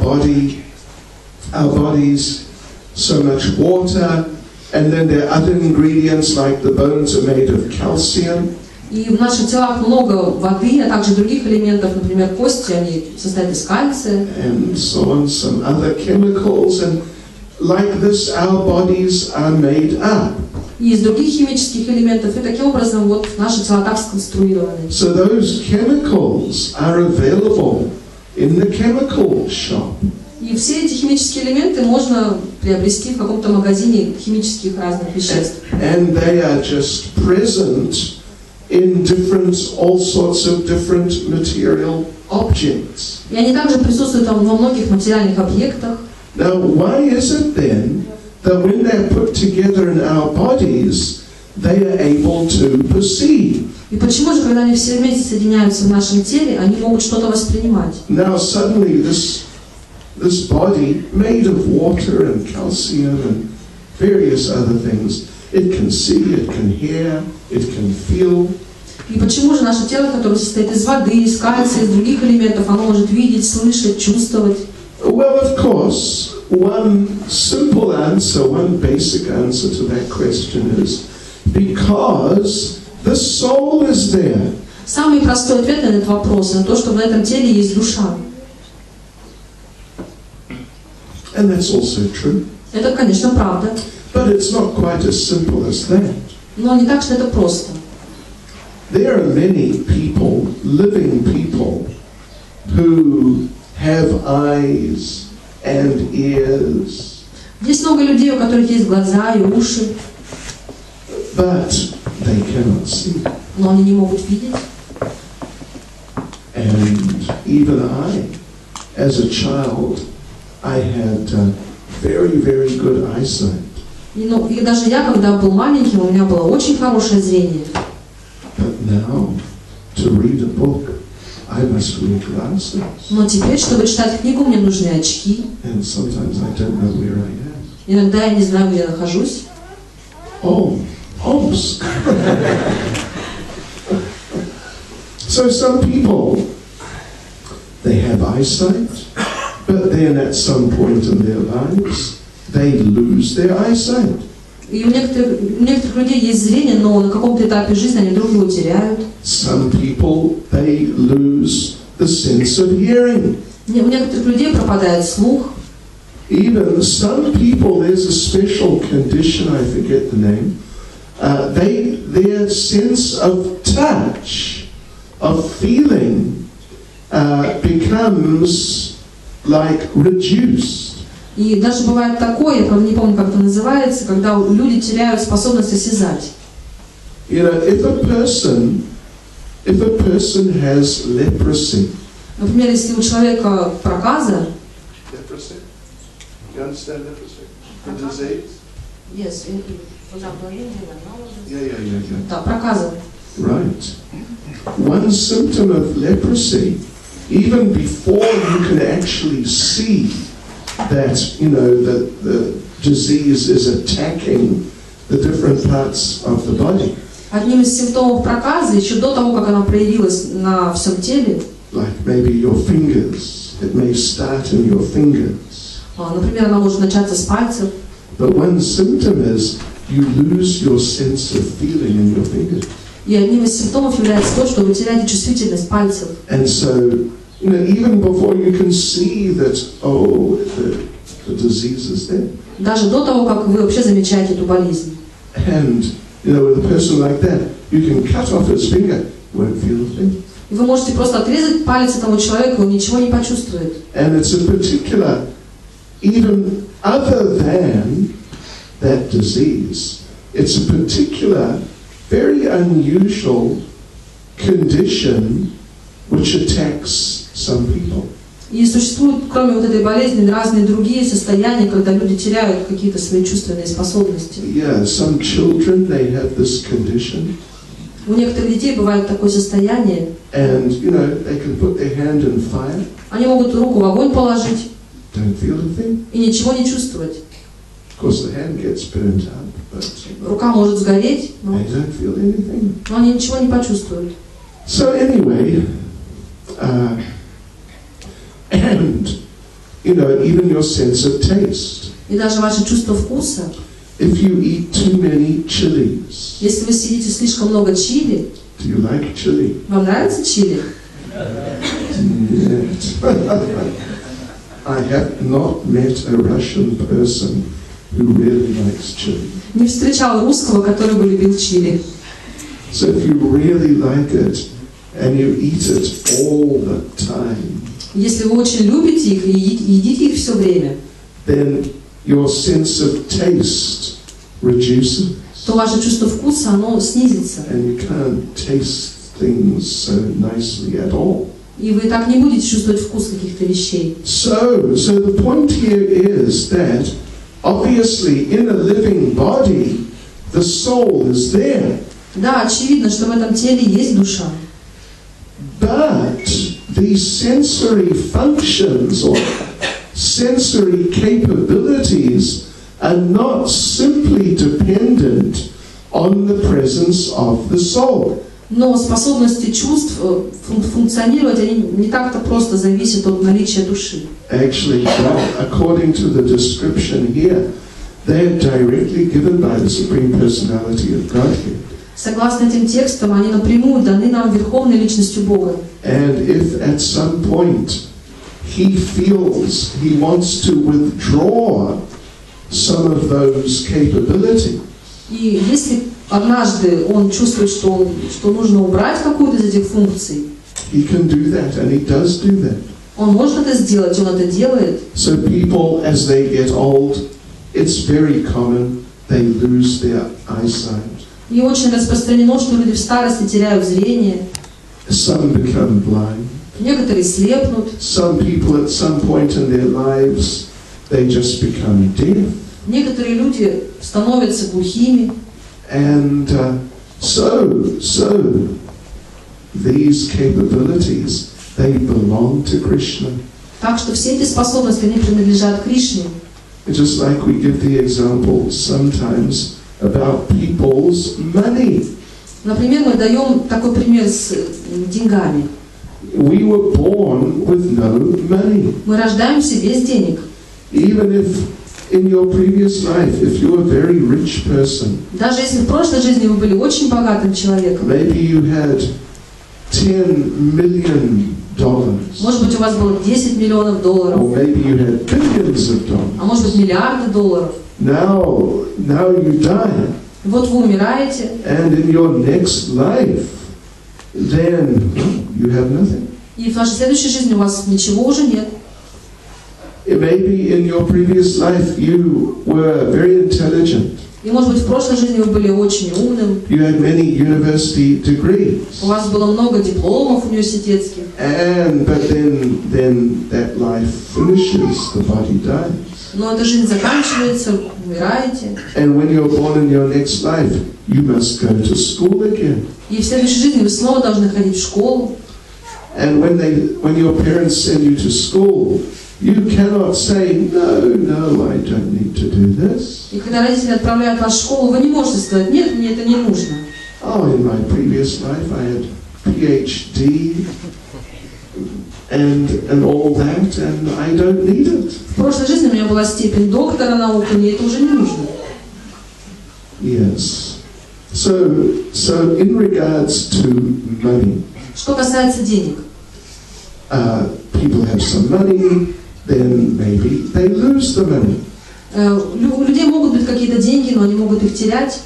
bodies, so much water, and then there are other ingredients like the bones are made of calcium. И в наших телах много воды, а также других элементов, например, кости, они состоят из кальция. And so on, some other chemicals, and like this our bodies are made up. И из других химических элементов, и таким образом вот наши тела так сконструированы. So those chemicals are available in the chemical shop. И все эти химические элементы можно приобрести в каком-то магазине химических разных веществ. And they are just present in all sorts of different material objects. И они также присутствуют там во многих материальных объектах. Now, why is it then that when they're put together in our bodies, they are able to perceive? И почему же, когда они все вместе соединяются в нашем теле, они могут что-то воспринимать? Now suddenly this body made of water and calcium and various other things, it can see, it can hear, it can feel. И почему же наше тело, которое состоит из воды, из кальция, из других элементов, оно может видеть, слышать, чувствовать? Well, of course, one simple answer, one basic answer to that question is because the soul is there. Самый простой ответ на этот вопрос – это то, что в этом теле есть душа. And that's also true. Это, конечно, правда. But it's not quite as simple as that. Но не так, что это просто. There are many people, living people, who have eyes and ears. Есть много людей, у которых есть глаза и уши, But they cannot see. но они не могут видеть. And even I, as a child, I had very, very good eyesight. И даже я, когда был маленьким, у меня было очень хорошее зрение. But now, to read a book, I must wear glasses. Но теперь, чтобы читать книгу, мне нужны очки. And sometimes I don't know where I am. Иногда я не знаю, где я нахожусь. Oh, Omsk. So some people, they have eyesight, but then at some point in their lives, they lose their eyesight. И у некоторых людей есть зрение, но на каком-то этапе жизни они вдруг его теряют. Some people, they lose the sense of hearing. У некоторых людей пропадает слух. Even some people, there's a special condition, I forget the name, their sense of touch, of feeling, becomes like reduced. И даже бывает такое, я правда не помню, как это называется, когда люди теряют способность осязать. You know, if a person has leprosy. Например, если у человека проказа. Leprosy? You understand leprosy? The disease? Yes, for example, in India, Yeah. Да, проказа. Right. One symptom of leprosy, even before you can actually see that, you know, that the disease is attacking the different parts of the body. Одним из симптомов проказы, еще до того, как она проявилась на всем теле, Like maybe your fingers. It may start in your fingers. например, она может начаться с пальцев. But one symptom is you lose your sense of feeling in your fingers. И одним из симптомов является то, что вы теряете чувствительность пальцев. And so, you know, even before you can see that, oh, the disease is there. Даже до того, как вы вообще замечаете эту болезнь. And, you know, with a person like that, you can cut off his finger, won't feel a thing. И вы можете просто отрезать палец этому человеку, он ничего не почувствует. And it's a particular, even other than that disease, it's a particular, very unusual condition which attacks some people. И существуют, кроме вот этой болезни, разные другие состояния, когда люди теряют какие-то свои чувственные способности. Yeah, some children, they have this condition. У некоторых детей бывает такое состояние. And, you know, they can put their hand in fire. Они могут руку в огонь положить. Don't feel a thing. И ничего не чувствовать. Of course, the hand gets burnt up, but Рука может сгореть, но they don't feel anything. они ничего не почувствуют. So anyway, and, you know, even your sense of taste. И даже ваше чувство вкуса. If you eat too many chilies, Если вы съедите слишком много чили, do you like chili? вам нравится чили? Yes. I have not met a Russian person who really likes chili. Не встречал русского, который бы любил чили. So if you really like it and you eat it all the time, Если вы очень любите их и едите их все время, then your sense of taste reduces, то ваше чувство вкуса, оно снизится. and you can't taste things so nicely at all. И вы так не будете чувствовать вкус каких-то вещей. So the point here is that obviously in a living body, the soul is there. Да, очевидно, что в этом теле есть душа. But these sensory functions or sensory capabilities are not simply dependent on the presence of the soul. Но способности чувств функционировать, они не так-то просто зависят от наличия души. Actually, according to the description here, they are directly given by the Supreme Personality of Godhead. Согласно этим текстам, они напрямую даны нам Верховной Личностью Бога. And if at some point he feels he wants to withdraw some of those capabilities, И если однажды он чувствует, что нужно убрать какую-то из этих функций, he can do that, and he does do that. он может это сделать, он это делает. So people, as they get old, it's very common, they lose their eyesight. И очень распространено, что люди в старости теряют зрение, Some become blind. некоторые слепнут, Some people at some point in their lives, they just become deaf. некоторые люди становятся глухими. And so these capabilities, they belong to Krishna. Так что все эти способности, они принадлежат Кришне. Just like we give the example sometimes about people's money. Например, мы даем такой пример с деньгами. We were born with no money. Мы рождаемся без денег. Even if in your previous life, if you're a very rich person, Даже если в прошлой жизни вы были очень богатым человеком, maybe you had 10 million Может быть, у вас было 10 миллионов долларов. or maybe you had billions of dollars. А может быть, миллиарды долларов. Now you die, И вот вы умираете, and in your next life, then you have nothing. и в вашей следующей жизни у вас ничего уже нет. Maybe in your previous life you were very intelligent. И, может быть, в прошлой жизни вы были очень умным, You had many university degrees. у вас было много дипломов университетских, But then that life finishes, the body dies. но эта жизнь заканчивается, умираете, And when you're born in your next life, you must go to school again. и в следующей жизни вы снова должны ходить в школу. And when your parents send you to school, you cannot say, no, I don't need to do this. И когда родители отправляют вас в школу, вы не можете сказать: нет, мне это не нужно. Oh, in my previous life I had PhD and all that, and I don't need it. В прошлой жизни у меня была степень доктора наук, и мне это уже не нужно. Yes. So in regards to money, Что касается денег, people have some money, then maybe they lose the money. у людей могут быть какие-то деньги, но они могут их терять.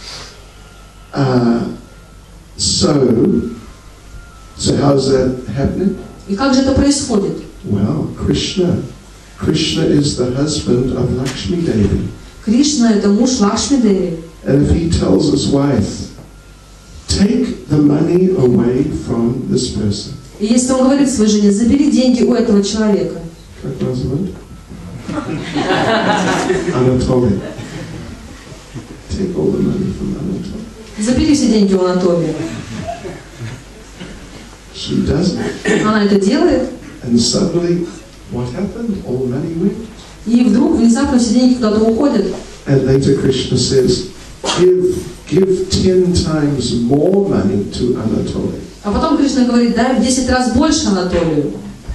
So how's that happening? И как же это происходит? Well, Krishna is the husband of Lakshmi Devi. Кришна — это муж Лакшми Деви. And if he tells his wife, take the money away from this person. И если он говорит своей жене: забери деньги у этого человека. Как его зовут? Anatoly. Take all the money from Anatoly. Забери все деньги у Анатолия. She does it. Она это делает, And suddenly, what happened? All the money went. и вдруг внезапно все деньги куда-то уходят. And later Krishna says, give 10 times more money to Anatoly. А потом Кришна говорит: дай в 10 раз больше Анатолию.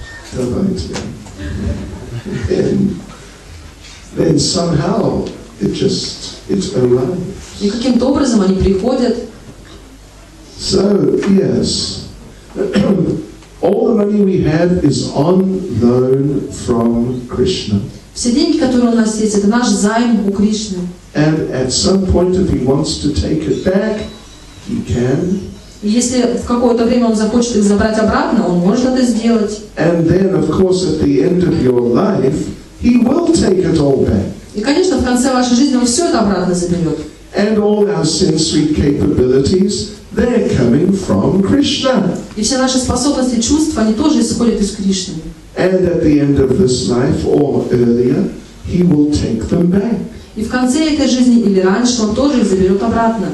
Then somehow it arrives. И каким-то образом они приходят. So, yes, all the money we have is on loan from Krishna. Все деньги, которые у нас есть, это наш займ у Кришны. And at some point, if he wants to take it back, he can. И если в какое-то время он захочет их забрать обратно, он может это сделать. And then, of course, at the end of your life, he will take it all back. И, конечно, в конце вашей жизни он все это обратно заберет. And all our sensory capabilities, they're coming from Krishna. И все наши способности, чувства, они тоже исходят из Кришны. And at the end of this life, or earlier, he will take them back. И в конце этой жизни или раньше он тоже их заберет обратно.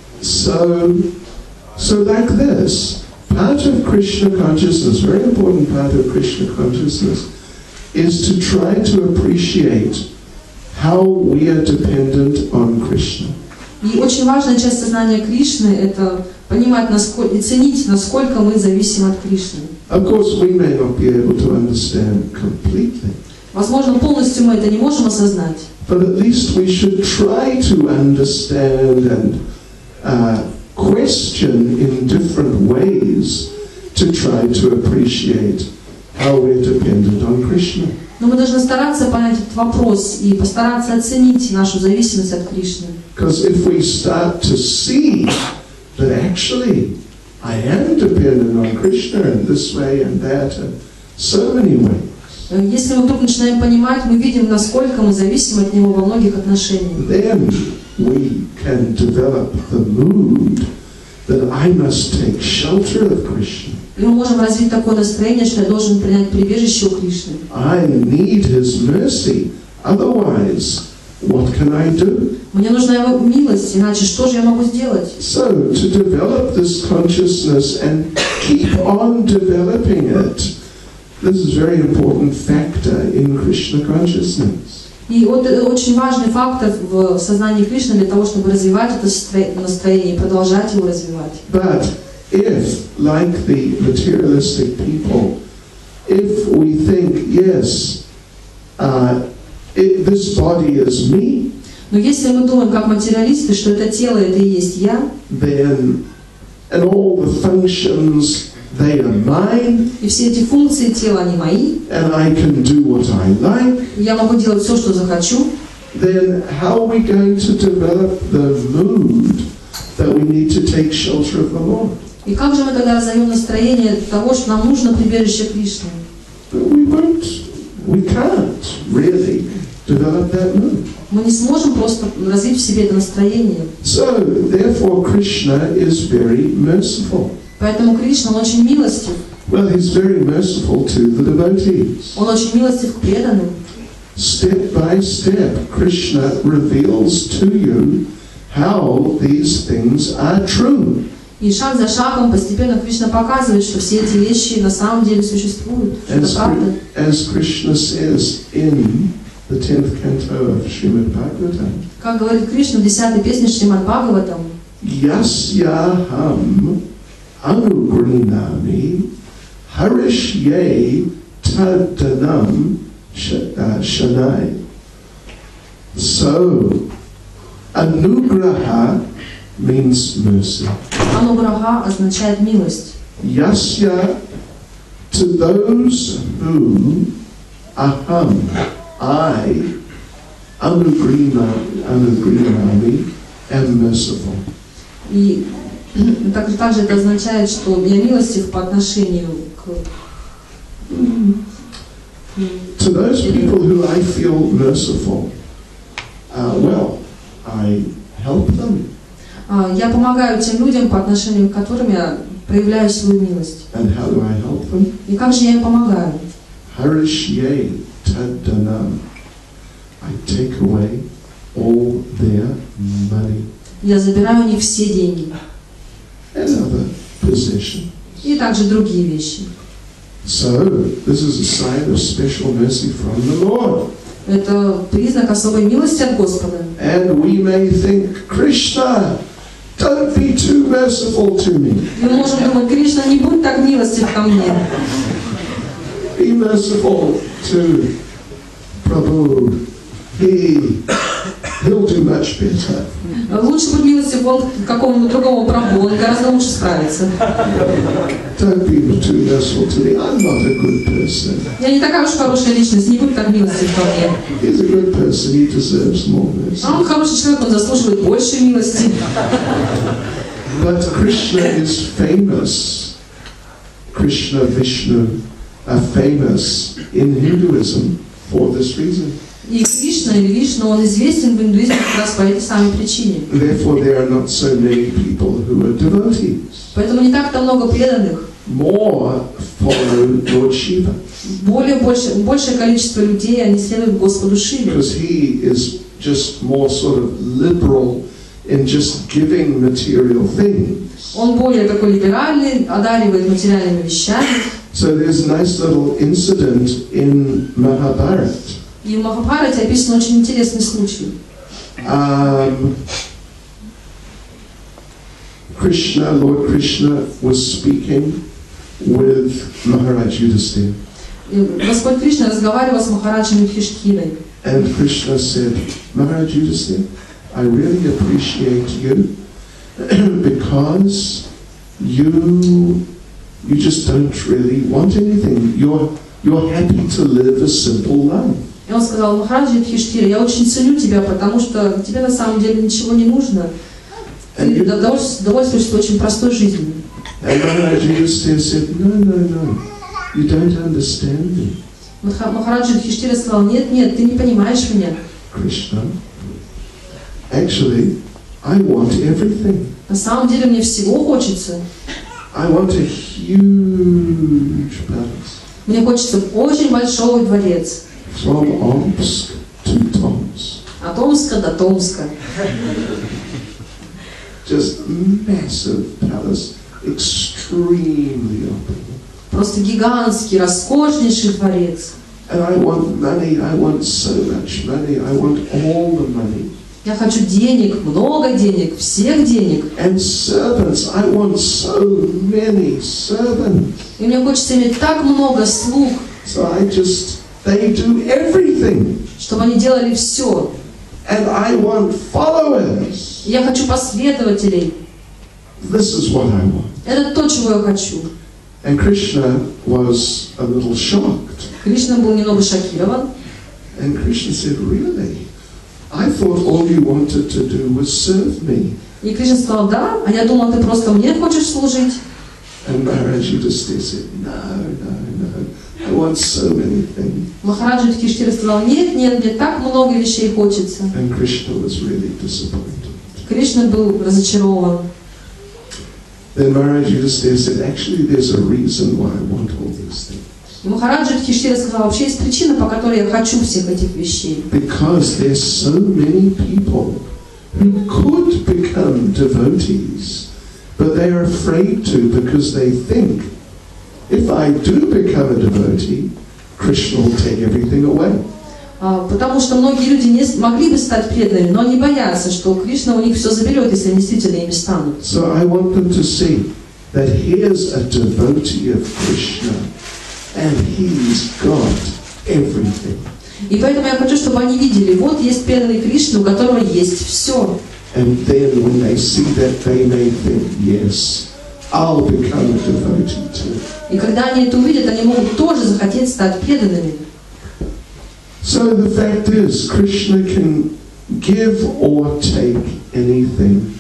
So like this, part of Krishna consciousness, very important part of Krishna consciousness, is to try to appreciate how we are dependent on Krishna. И очень важная часть сознания Кришны – это понимать и ценить, насколько мы зависим от Кришны. Of course, we may not be able to understand completely. Возможно, полностью мы это не можем осознать. But at least we should try to understand and question in different ways to try to appreciate how we're dependent on Krishna. Но мы должны стараться понять этот вопрос и постараться оценить нашу зависимость от Кришны. Because if we start to see that actually I am dependent on Krishna in this way and that and so many ways. Если мы вдруг начинаем понимать, мы видим, насколько мы зависим от Него во многих отношениях. Then we can develop the mood that I must take shelter of Krishna. И мы можем развить такое настроение, что я должен принять прибежище у Кришны. I need His mercy. Otherwise, what can I do? Мне нужна Его милость, иначе что же я могу сделать? So, to develop this consciousness and keep on developing it, this is a very important factor in Krishna consciousness. И вот очень важный фактор в сознании Кришны для того, чтобы развивать это настроение и продолжать его развивать. But if, like the materialistic people, if we think, yes, this body is me, но если мы думаем как материалисты, что это тело, это и есть я, then, and all the functions they are mine, и все эти функции тела, они мои, and I can do what I like, и я могу делать все, что захочу, then how are we going to develop the mood that we need to take shelter of the Lord? и как же мы тогда разовьем настроение того, что нам нужно прибежище Кришны? We can't really develop that mood. Мы не сможем просто развить в себе это настроение. So, therefore, Krishna is very merciful. Поэтому Кришна, он очень милостив. Well, he's very merciful to the devotees. Он очень милостив к преданным. Step by step, Krishna reveals to you how these things are true. И шаг за шагом постепенно Кришна показывает, что все эти вещи на самом деле существуют, что это правда. As Krishna says in the 10th canto of Srimad Bhagavatam, Как говорит Кришна в 10-й песне Шримад Бхагаватам, Yasyaham anugrinami harishye tadanam shanai. So, anugraha means mercy. Ануграха означает милость. Yasya, to those who aham, I, anugrinami, am merciful. И также это означает, что я милостив по отношению к... To those people who I feel merciful, well, I help them. Я помогаю тем людям, по отношению к которым я проявляю свою милость. And how do I help them? И как же я им помогаю? Harishye tadanam. I take away all their money Я забираю у них все деньги. and other possessions. И также другие вещи. So, this is a sign of special mercy from the Lord. Это признак особой милости от Господа. And we may think, Krishna, don't be too merciful to me. Мы можем думать, Кришна, не будь так милостив ко мне. Be merciful to Prabhu. He'll do much better. Лучше быть милостив вон к какому-нибудь другому Прабху, он гораздо лучше справится. Don't be too merciful to me. I'm not a good person. Я не такая уж хорошая личность, не будь так милостив ко мне. He's a good person. He deserves more mercy. А он хороший человек, он заслуживает больше милости. But Krishna is famous. Krishna, Vishnu are famous in Hinduism for this reason. И Кришна или Вишну, он известен в индуизме как раз по этой самой причине. Therefore, there are not so many people who are devotees. Поэтому не так-то много преданных. More follow Lord Shiva. Большее количество людей, они следуют Господу Шиве. Because he is just more sort of liberal in just giving material things. Он более такой либеральный, одаривает материальными вещами. So there's a nice little incident in Mahabharata. И в Махабхарате описан очень интересный случай. Lord Krishna was speaking with Maharaj Yudhisthira. Господь Кришна разговаривал с Махараджем Юдхиштхирой. And Krishna said, Maharaj Yudhisthira, I really appreciate you because you just don't really want anything. You're happy to live a simple life. И он сказал, Махараджа Юдхиштхира, я очень ценю тебя, потому что тебе на самом деле ничего не нужно. Ты довольствуешься очень простой жизнью. And Maharaj Yudhisthira said, no, you don't understand me. Махараджа Юдхиштхира сказал, нет, ты не понимаешь меня. Krishna, actually, I want everything. На самом деле мне всего хочется. I want a huge palace. Мне хочется очень большой дворец. From Omsk to Tomsk. От Омска до Томска. Just massive palace, extremely open. Просто гигантский, роскошнейший дворец. And I want money, I want so much money, I want all the money. Я хочу денег, много денег, всех денег. And servants, I want so many servants. И мне хочется иметь так много слуг. So they do everything. Чтобы они делали все. And I want followers. Я хочу последователей. This is what I want. Это то, чего я хочу. And Krishna was a little shocked. Кришна был немного шокирован. And Krishna said, really? I thought all you wanted to do was serve me. И Кришна сказал, да, а я думал, ты просто мне хочешь служить. And Maharaj Yudhishthira said, no. I want so many things. Махараджа Юдхиштхира сказал, нет, мне так много вещей хочется. And Krishna was really disappointed. Кришна был разочарован. Then Maharaj Yudhishthira said, actually there's a reason why I want all these things. И Махараджа Юдхиштхира сказал, вообще есть причина, по которой я хочу всех этих вещей. Because there's so many people who could become devotees, but they are afraid to because they think, if I do become a devotee, Krishna will take everything away. Потому что многие люди не могли бы стать преданными, но они боятся, что Кришна у них все заберет, если они действительно ими станут. So I want them to see that here's a devotee of Krishna, and he's got everything. И поэтому я хочу, чтобы они видели, вот есть преданный Кришна, у которого есть все. And then when they see that, they may think, yes, I'll become a devotee too. И когда они это увидят, они могут тоже захотеть стать преданными. So the fact is, Krishna can give or take anything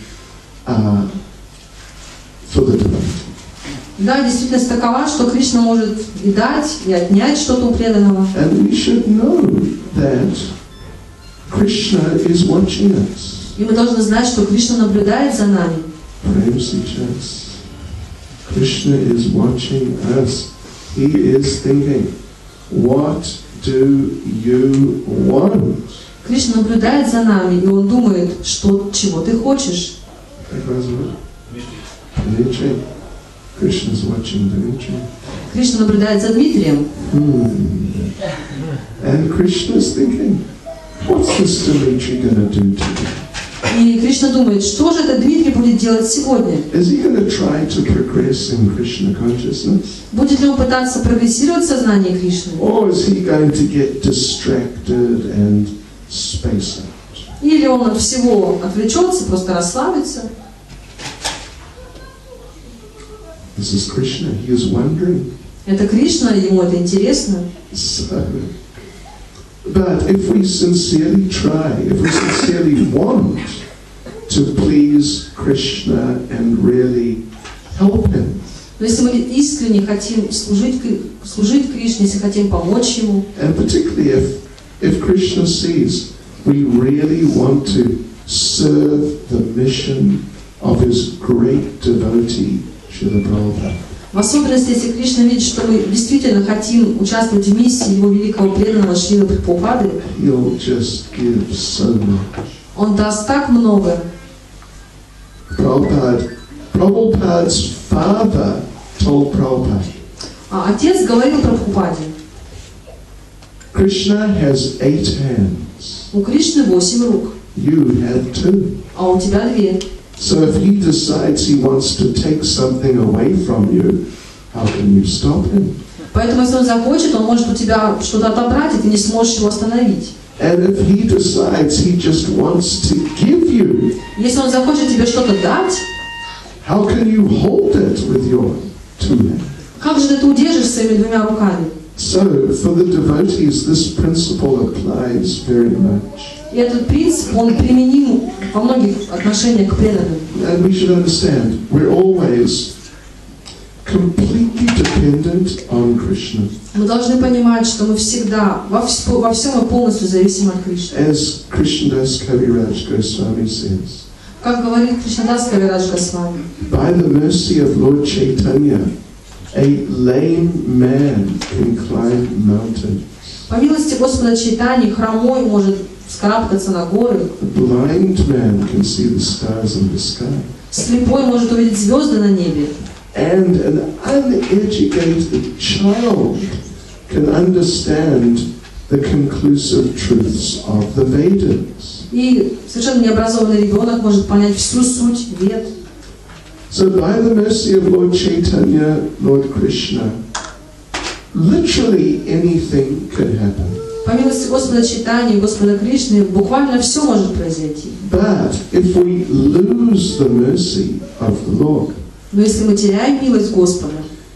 for the devotee. Да, действительность такова, что Кришна может и дать, и отнять что-то у преданного. And we should know that Krishna is watching us. И мы должны знать, что Кришна наблюдает за нами. Prem Sijas. Krishna is watching us. He is thinking, what do you want? Кришна наблюдает за нами, и он думает, что, чего ты хочешь. Dmitri. Krishna is watching Dmitri. Кришна наблюдает за Дмитрием. And Krishna is thinking, what's this Dmitri going to do today? И Кришна думает, что же этот Дмитрий будет делать сегодня? Is he going to try to progress in Krishna consciousness? Будет ли он пытаться прогрессировать в сознании Кришны? Or is he going to get distracted and space out? Или он от всего отвлечется, просто расслабится? This is Krishna. He is wondering. Это Кришна, ему это интересно. So, but if we sincerely try, if we sincerely want to please Krishna and really help him, Но если мы искренне хотим служить Кришне, если хотим помочь ему, and particularly if Krishna sees we really want to serve the mission of his great devotee, Srila Prabhupada. в особенности, если Кришна видит, что мы действительно хотим участвовать в миссии его великого преданного Шрилы Прабхупады, He'll just give so much. он даст так много. Prabhupada's father told Prabhupada, Отец говорил Прабхупаде, Krishna has 8 hands. у Кришны 8 рук, You have 2. а у тебя 2. So if he decides he wants to take something away from you, how can you stop him? Поэтому, если он захочет, он может у тебя что-то отобрать, и ты не сможешь его остановить. And if he decides he just wants to give you, Если он захочет тебе что-то дать, how can you hold it with your 2 hands? как же ты это удержишь своими 2 руками? So for the devotees, this principle applies very much. И этот принцип, он применим во многих отношениях к преданным. And we should understand, we're always completely dependent on Krishna. Мы должны понимать, что мы всегда, во всем и полностью зависим от Кришны. As Krishnadas Kaviraj Goswami says, Как говорит Кришнадас Кавирадж Госвами, by the mercy of Lord Chaitanya, a lame man can climb mountains. по милости Господа Чайтаньи, хромой может вскарабкаться на горы, A blind man can see the stars in the sky. слепой может увидеть звезды на небе, And an uneducated child can understand the conclusive truths of the Vedas. и совершенно необразованный ребенок может понять всю суть вед. So by the mercy of Lord Chaitanya, Lord Krishna, literally anything could happen. По милости Господа Чайтаньи и Господа Кришны буквально все может произойти. But if we lose the mercy of the Lord, Но если мы теряем милость Господа,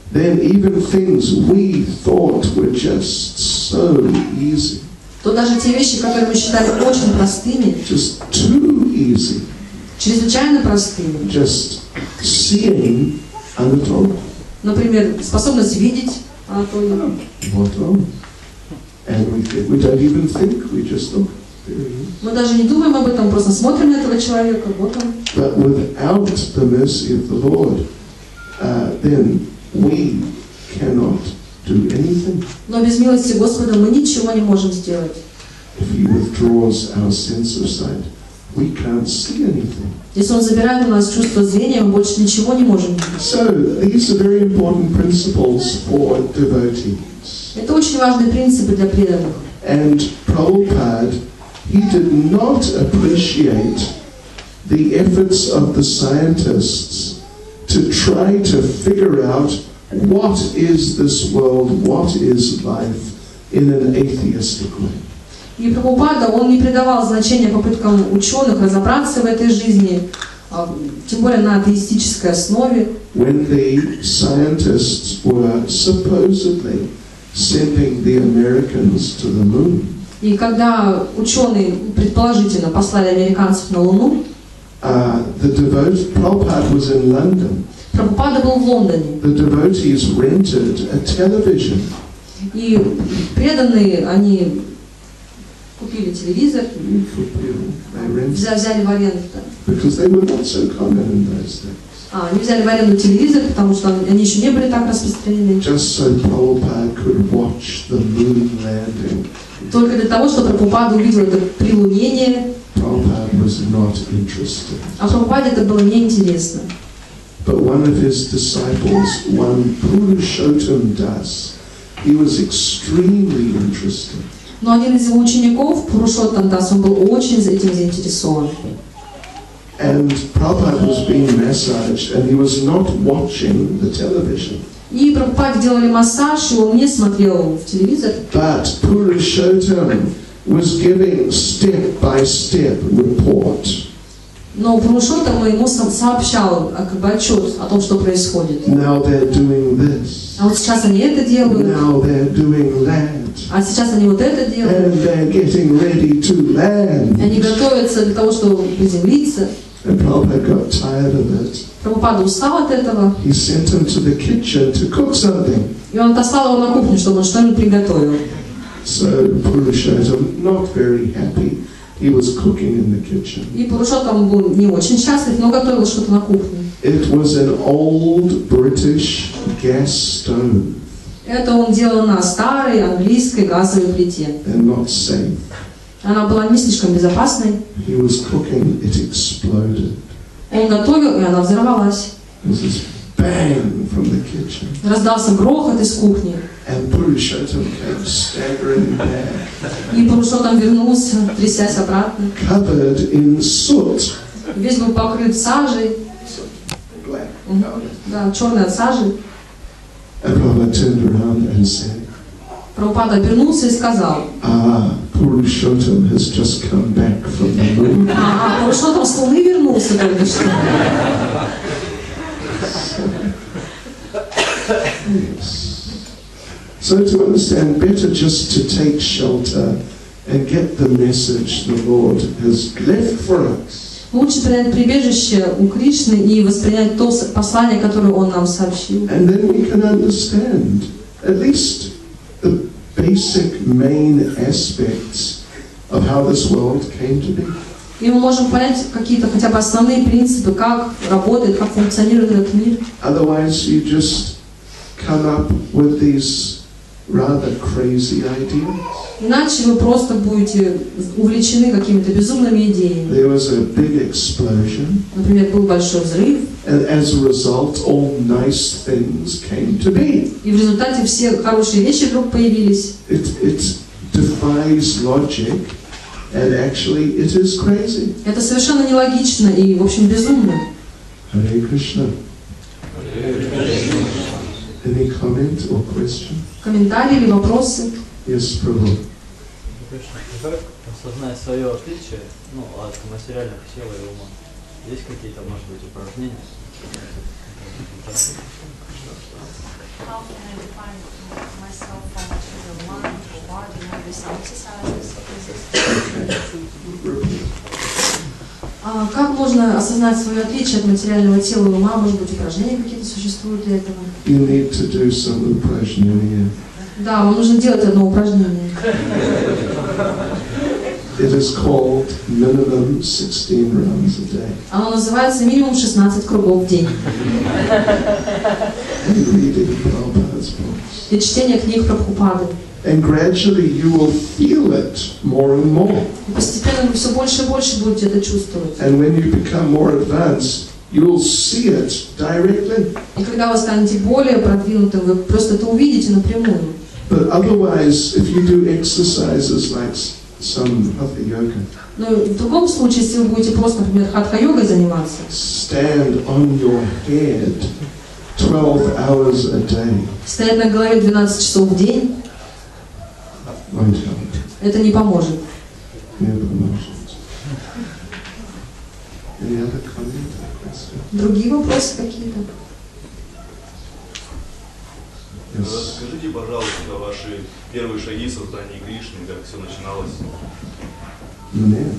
then even things we thought were just so easy, то даже те вещи, которые мы считали очень простыми, just too easy, чрезвычайно простыми, just seeing Anatol, например, способность видеть Анатолия, what on? And we don't even think, we just look. There he is. мы даже не думаем об этом, просто смотрим на этого человека, вот он. But without the mercy of the Lord, then we cannot do anything. Но без милости Господа мы ничего не можем сделать. If He withdraws our sense of sight, we can't see anything. Если Он забирает у нас чувство зрения, мы больше ничего не можем видеть. So these are very important principles for devotees. Это очень важные принципы для преданных. And Prabhupada, he did not appreciate the efforts of the scientists to try to figure out what is this world, what is life in an atheistic way. И Прабхупада, он не придавал значения попыткам ученых разобраться в этой жизни, тем более на атеистической основе. When the scientists were supposedly sending the Americans to the moon, И когда ученые предположительно послали американцев на Луну, Prabhupada was in London. Прабхупада был в Лондоне. The devotees rented a television. И преданные, они купили телевизор, взяли в аренду. Because they were not so common in those days. Они взяли в аренду телевизор, потому что они еще не были так распространены. Just so Prabhupada could watch the moon landing. Только для того, чтобы Прабхупада увидел это прилунение. Prabhupada was not interested. А Прабхупаде это было неинтересно. But one of his disciples, one Purushottam Das, he was extremely interested. Но один из его учеников, Пурушоттам Дас, он был очень этим заинтересован. And Prabhupada was being massaged and he was not watching the television. И Прабхупаде делали массаж, и он не смотрел в телевизор. But Purushottam was giving step-by-step report. Но Пурушоттам ему сообщал отчет о том, что происходит. Now they're doing this. А вот сейчас они это делают. Now they're doing that. А сейчас они вот это делают. And they're getting ready to land. И они готовятся для того, чтобы приземлиться. And Prabhupada got tired of it. Прабхупада устал от этого. He sent him to the kitchen to cook something. И он отослал его на кухню, чтобы он что-нибудь приготовил. So Purushottam, not very happy, he was cooking in the kitchen. И Пурушоттам был не очень счастлив, но готовил что-то на кухне. It was an old British gas stove. Это он делал на старой английской газовой плите. And not safe. Она была не слишком безопасной. He was cooking, it exploded. Он готовил, и она взорвалась. There's this bang from the kitchen. Раздался грохот из кухни. And Purushottam came staggering back. И Пурушоттам вернулся, трясясь обратно. Covered in soot. Весь был покрыт сажей. Black. Да, черной от сажи. And Prabhupada turned around and said, Прабхупада обернулся и сказал: Purushottam has just come back from the moon. Пурушоттам с Луны вернулся только что. Yes. So to understand, better just to take shelter and get the message the Lord has left for us. Лучше принять прибежище у Кришны и воспринять то послание, которое Он нам сообщил. And then we can understand at least the basic main aspects of how this world came to be. И мы можем понять какие-то хотя бы основные принципы, как работает, как функционирует этот мир. Otherwise, you just come up with these rather crazy ideas. Иначе вы просто будете увлечены какими-то безумными идеями. There was a big explosion. Например, был большой взрыв. And as a result, all nice things came to be. И в результате все хорошие вещи вдруг появились. It defies logic, and actually it is crazy. Это совершенно нелогично и, в общем, безумно. Hare Krishna. Any comment or question? Комментарии или вопросы? Yes, Prabhu. Осознай свое отличие, от материальных сил и ума. Есть какие-то, может быть, упражнения? How can I define myself from material mind or body? Maybe some exercises Как можно осознать свое отличие от материального тела и ума? Может быть, упражнения какие-то существуют для этого? You need to do some упражнения. Да, вам нужно делать одно упражнение. It is called minimum 16 rounds a day. Оно называется минимум 16 кругов в день. And reading Prabhupada's books. И чтение книг Прабхупады. And gradually you will feel it more and more. И постепенно вы все больше и больше будете это чувствовать. And when you become more advanced, you'll see it directly. И когда вы станете более продвинутым, вы просто это увидите напрямую. But otherwise, if you do exercises like some hatha yoga, Но в другом случае, если вы будете просто, например, хатха-йогой заниматься, stand on your head 12 hours a day, стоять на голове 12 часов в день, won't help. это не поможет. Any other comment or question? Другие вопросы какие-то? Yes. Расскажите, пожалуйста, ваши первые шаги в создании Кришны, как все начиналось. Mane.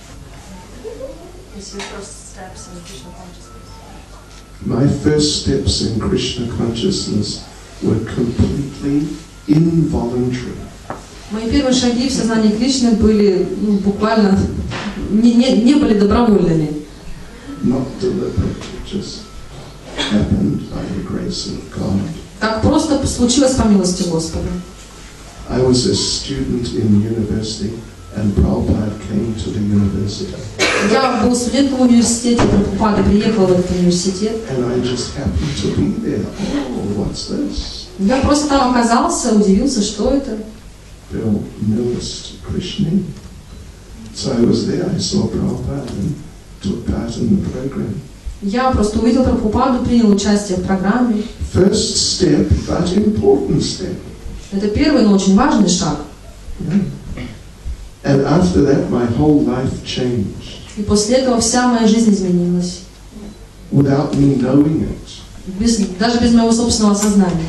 Is your first steps in Krishna consciousness? My first steps in Krishna consciousness were completely involuntary. Мои первые шаги в сознании Кришны были буквально не были добровольными. Not deliberate, it just happened by the grace of God. Так просто случилось по милости Господа. I was a student in university and Prabhupada came to the university. Я был студентом в университете, Прабхупада приехал в этот университет. And I just happened to be there. Oh, what's this? Я просто там оказался, удивился, что это. Bill Mills Krishna. So I was there, I saw Prabhupada and took part in the program. Я просто увидел Прабхупаду, принял участие в программе. First step, but important step. Это первый, но очень важный шаг. Yeah. And after that, my whole life changed. И после этого вся моя жизнь изменилась. Without me knowing it. Даже без моего собственного сознания.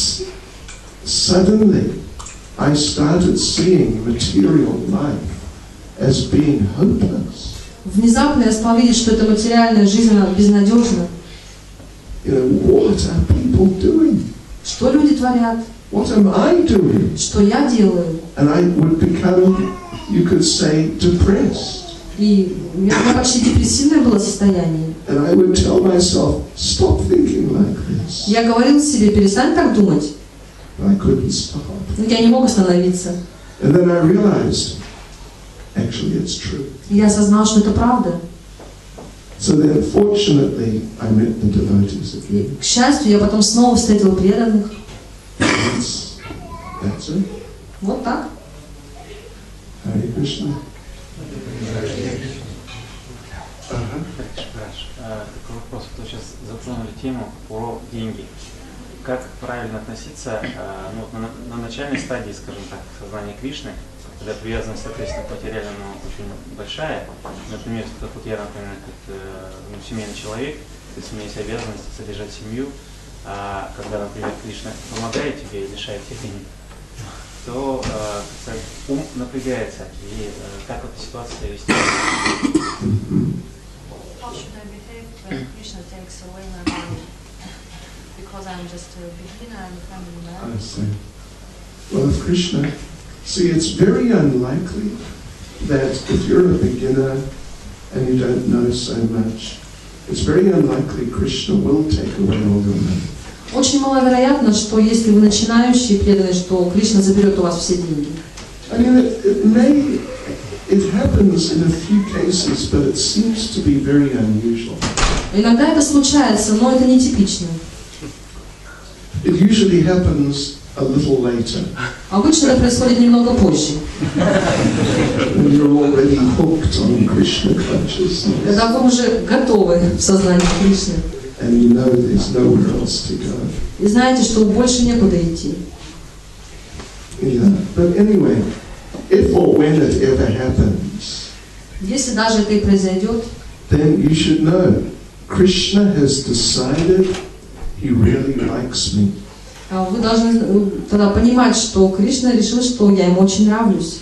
Suddenly, I started seeing material life as being hopeless. Внезапно я стал видеть, что эта материальная жизнь, она безнадежна. You know, what are people doing? Что люди творят? What am I doing? Что я делаю? And I would become, you could say, depressed. И у меня почти депрессивное было состояние. And I would tell myself, stop thinking like this. Я говорил себе, перестань так думать. I couldn't stop. Но я не мог остановиться. And then I realized, actually it's true. И я осознал, что это правда. So then, fortunately, I met the devotees again. К счастью, я потом снова встретил преданных. That's it. Вот так. Hare Krishna. Такой вопрос. Вы сейчас затронули тему про деньги. Как правильно относиться на начальной стадии, скажем так, сознания Кришны, когда привязанность, соответственно, к материальному очень большая. Например, как вот я, например, как семейный человек, то есть у меня есть обязанность содержать семью, а когда, например, Кришна помогает тебе и лишает тебя денег, то ум напрягается. И как в этой ситуации вести? How should I behave when Krishna takes away my money? Because I'm just a beginner and a family man. I see. Well, if Krishna, see, it's very unlikely that if you're a beginner and you don't know so much, it's very unlikely Krishna will take away all your money. Очень маловероятно, что если вы начинающий преданный, что Кришна заберет у вас все деньги. I mean, it happens in a few cases, but it seems to be very unusual. Иногда это случается, но это нетипично. It usually happens a little later. Обычно это происходит немного позже. When you're already hooked on Krishna consciousness. Когда вы уже готовы в сознании Кришны. And you know there's nowhere else to go. И знаете, что больше некуда идти. Yeah. But anyway, if or when it ever happens, Если даже это и произойдет, then you should know Krishna has decided he really likes me. Вы должны тогда понимать, что Кришна решил, что я ему очень нравлюсь.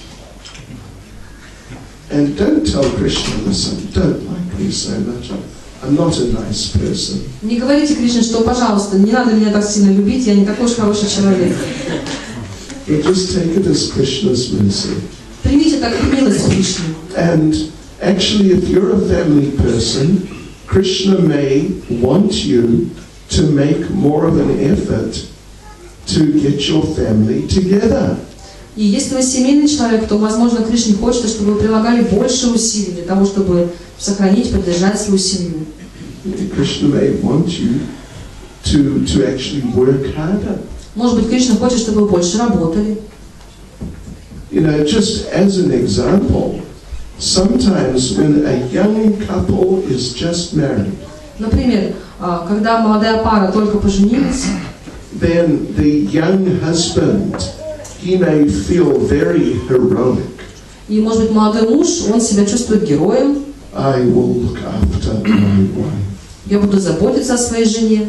And don't tell Krishna, listen, don't like me so much. I'm not a nice person. Не говорите Кришне, что, пожалуйста, не надо меня так сильно любить, я не такой уж хороший человек. But just take it as Krishna's mercy. Примите так милость Кришны. And actually, if you're a family person, Krishna may want you to make more of an effort to get your family together. И если вы семейный человек, то, возможно, Кришне хочет, чтобы вы прилагали больше усилий для того, чтобы сохранить, поддержать свою семью. Krishna may want you to actually work harder. Может быть, Кришна хочет, чтобы вы больше работали. You know, just as an example, sometimes when a young couple is just married, Например, когда молодая пара только поженилась, then the young husband, he may feel very heroic. и, может быть, молодой муж, он себя чувствует героем. I will look after my wife. Я буду заботиться о своей жене.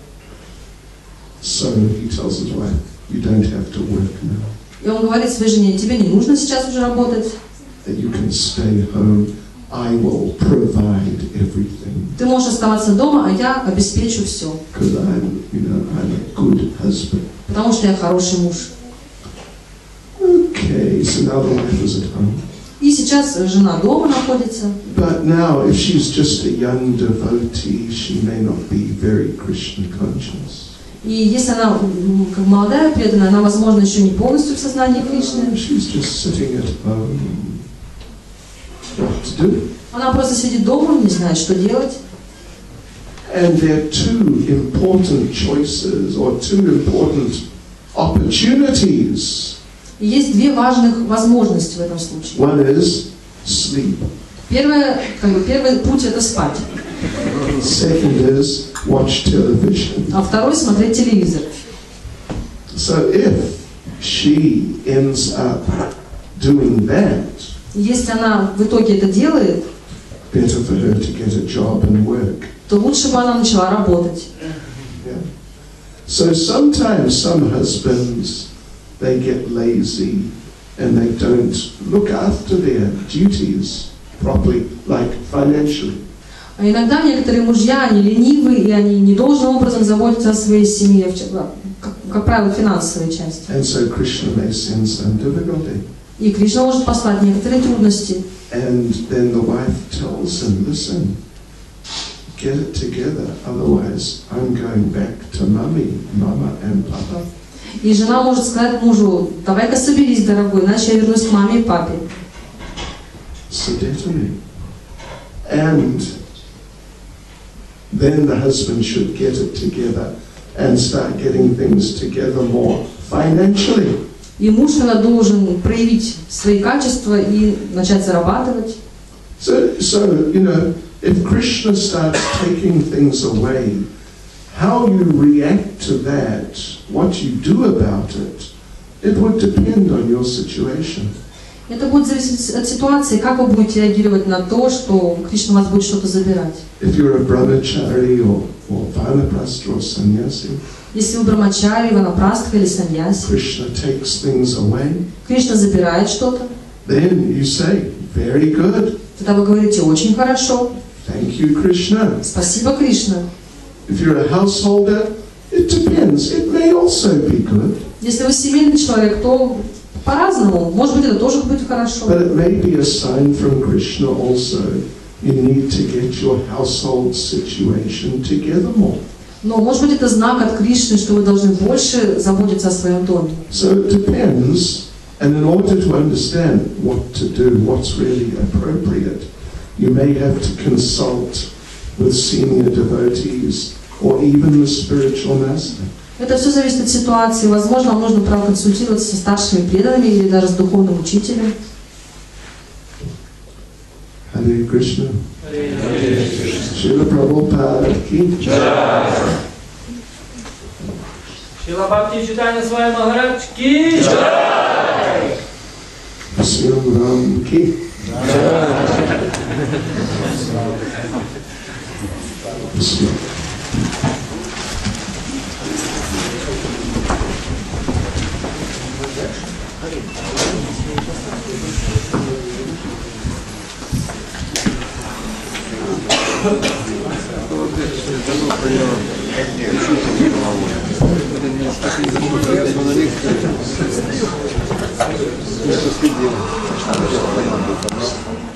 So he tells his wife, you don't have to work now. И он говорит своей жене, тебе не нужно сейчас уже работать. That you can stay home. I will provide everything. Ты можешь оставаться дома, а я обеспечу все. Because I'm a good husband. Потому что я хороший муж. Okay, so now the wife is at home. И сейчас жена дома находится. But now, if she's just a young devotee, she may not be very Krishna conscious. И если она как молодая преданная, она, возможно, еще не полностью в сознании Кришны. She's just sitting at home. What to do? Она просто сидит дома, не знает, что делать. And there are two important choices or two important opportunities. И есть две важных возможности в этом случае. One is sleep. Первый путь – это спать. Second is watch television. А второй – смотреть телевизор. So if she ends up doing that, Если она в итоге это делает, better for her to get a job and work. то лучше бы она начала работать. Yeah. So sometimes some husbands, they get lazy and they don't look after their duties properly, like financially. А иногда некоторые мужья, они ленивы, и они не должным образом заботятся о своей семье, как правило, финансовой части. And so Krishna may send some difficulty. И Кришна может послать некоторые трудности. And then the wife tells him, listen, get it together, otherwise I'm going back to mama and papa. И жена может сказать мужу, давай-ка соберись, дорогой, иначе я вернусь к маме и папе. Sedentary. And then the husband should get it together and start getting things together more financially. И муж тогда должен проявить свои качества и начать зарабатывать. So you know, if Krishna starts taking things away, how you react to that, what you do about it, it would depend on your situation. Это будет зависеть от ситуации, как вы будете реагировать на то, что Кришна у вас будет что-то забирать. If you're a brahmachari or vanaprastha or sannyasi, Если вы брамачари, ванапрастха или саньяси, Krishna takes things away, Кришна забирает что-то, then you say, very good, тогда вы говорите очень хорошо, thank you Krishna. спасибо, Кришна. If you're a householder, it depends, it may also be good, Если вы семейный человек, то по-разному, может быть, это тоже будет хорошо. but it may be a sign from Krishna also. You need to get your household situation together more. Но, может быть, это знак от Кришны, что вы должны больше заботиться о своем доме. So it depends, and in order to understand what to do, what's really appropriate, you may have to consult with senior devotees or even the spiritual master. Это все зависит от ситуации. Возможно, вам нужно проконсультироваться со старшими преданными или даже с духовным учителем. Hare Krishna. Srila Prabhupada ki Jai. Шрила Бхакти Чайтанья Свами Махарадж ки Jai. Sri Ram ki Спасибо. Это не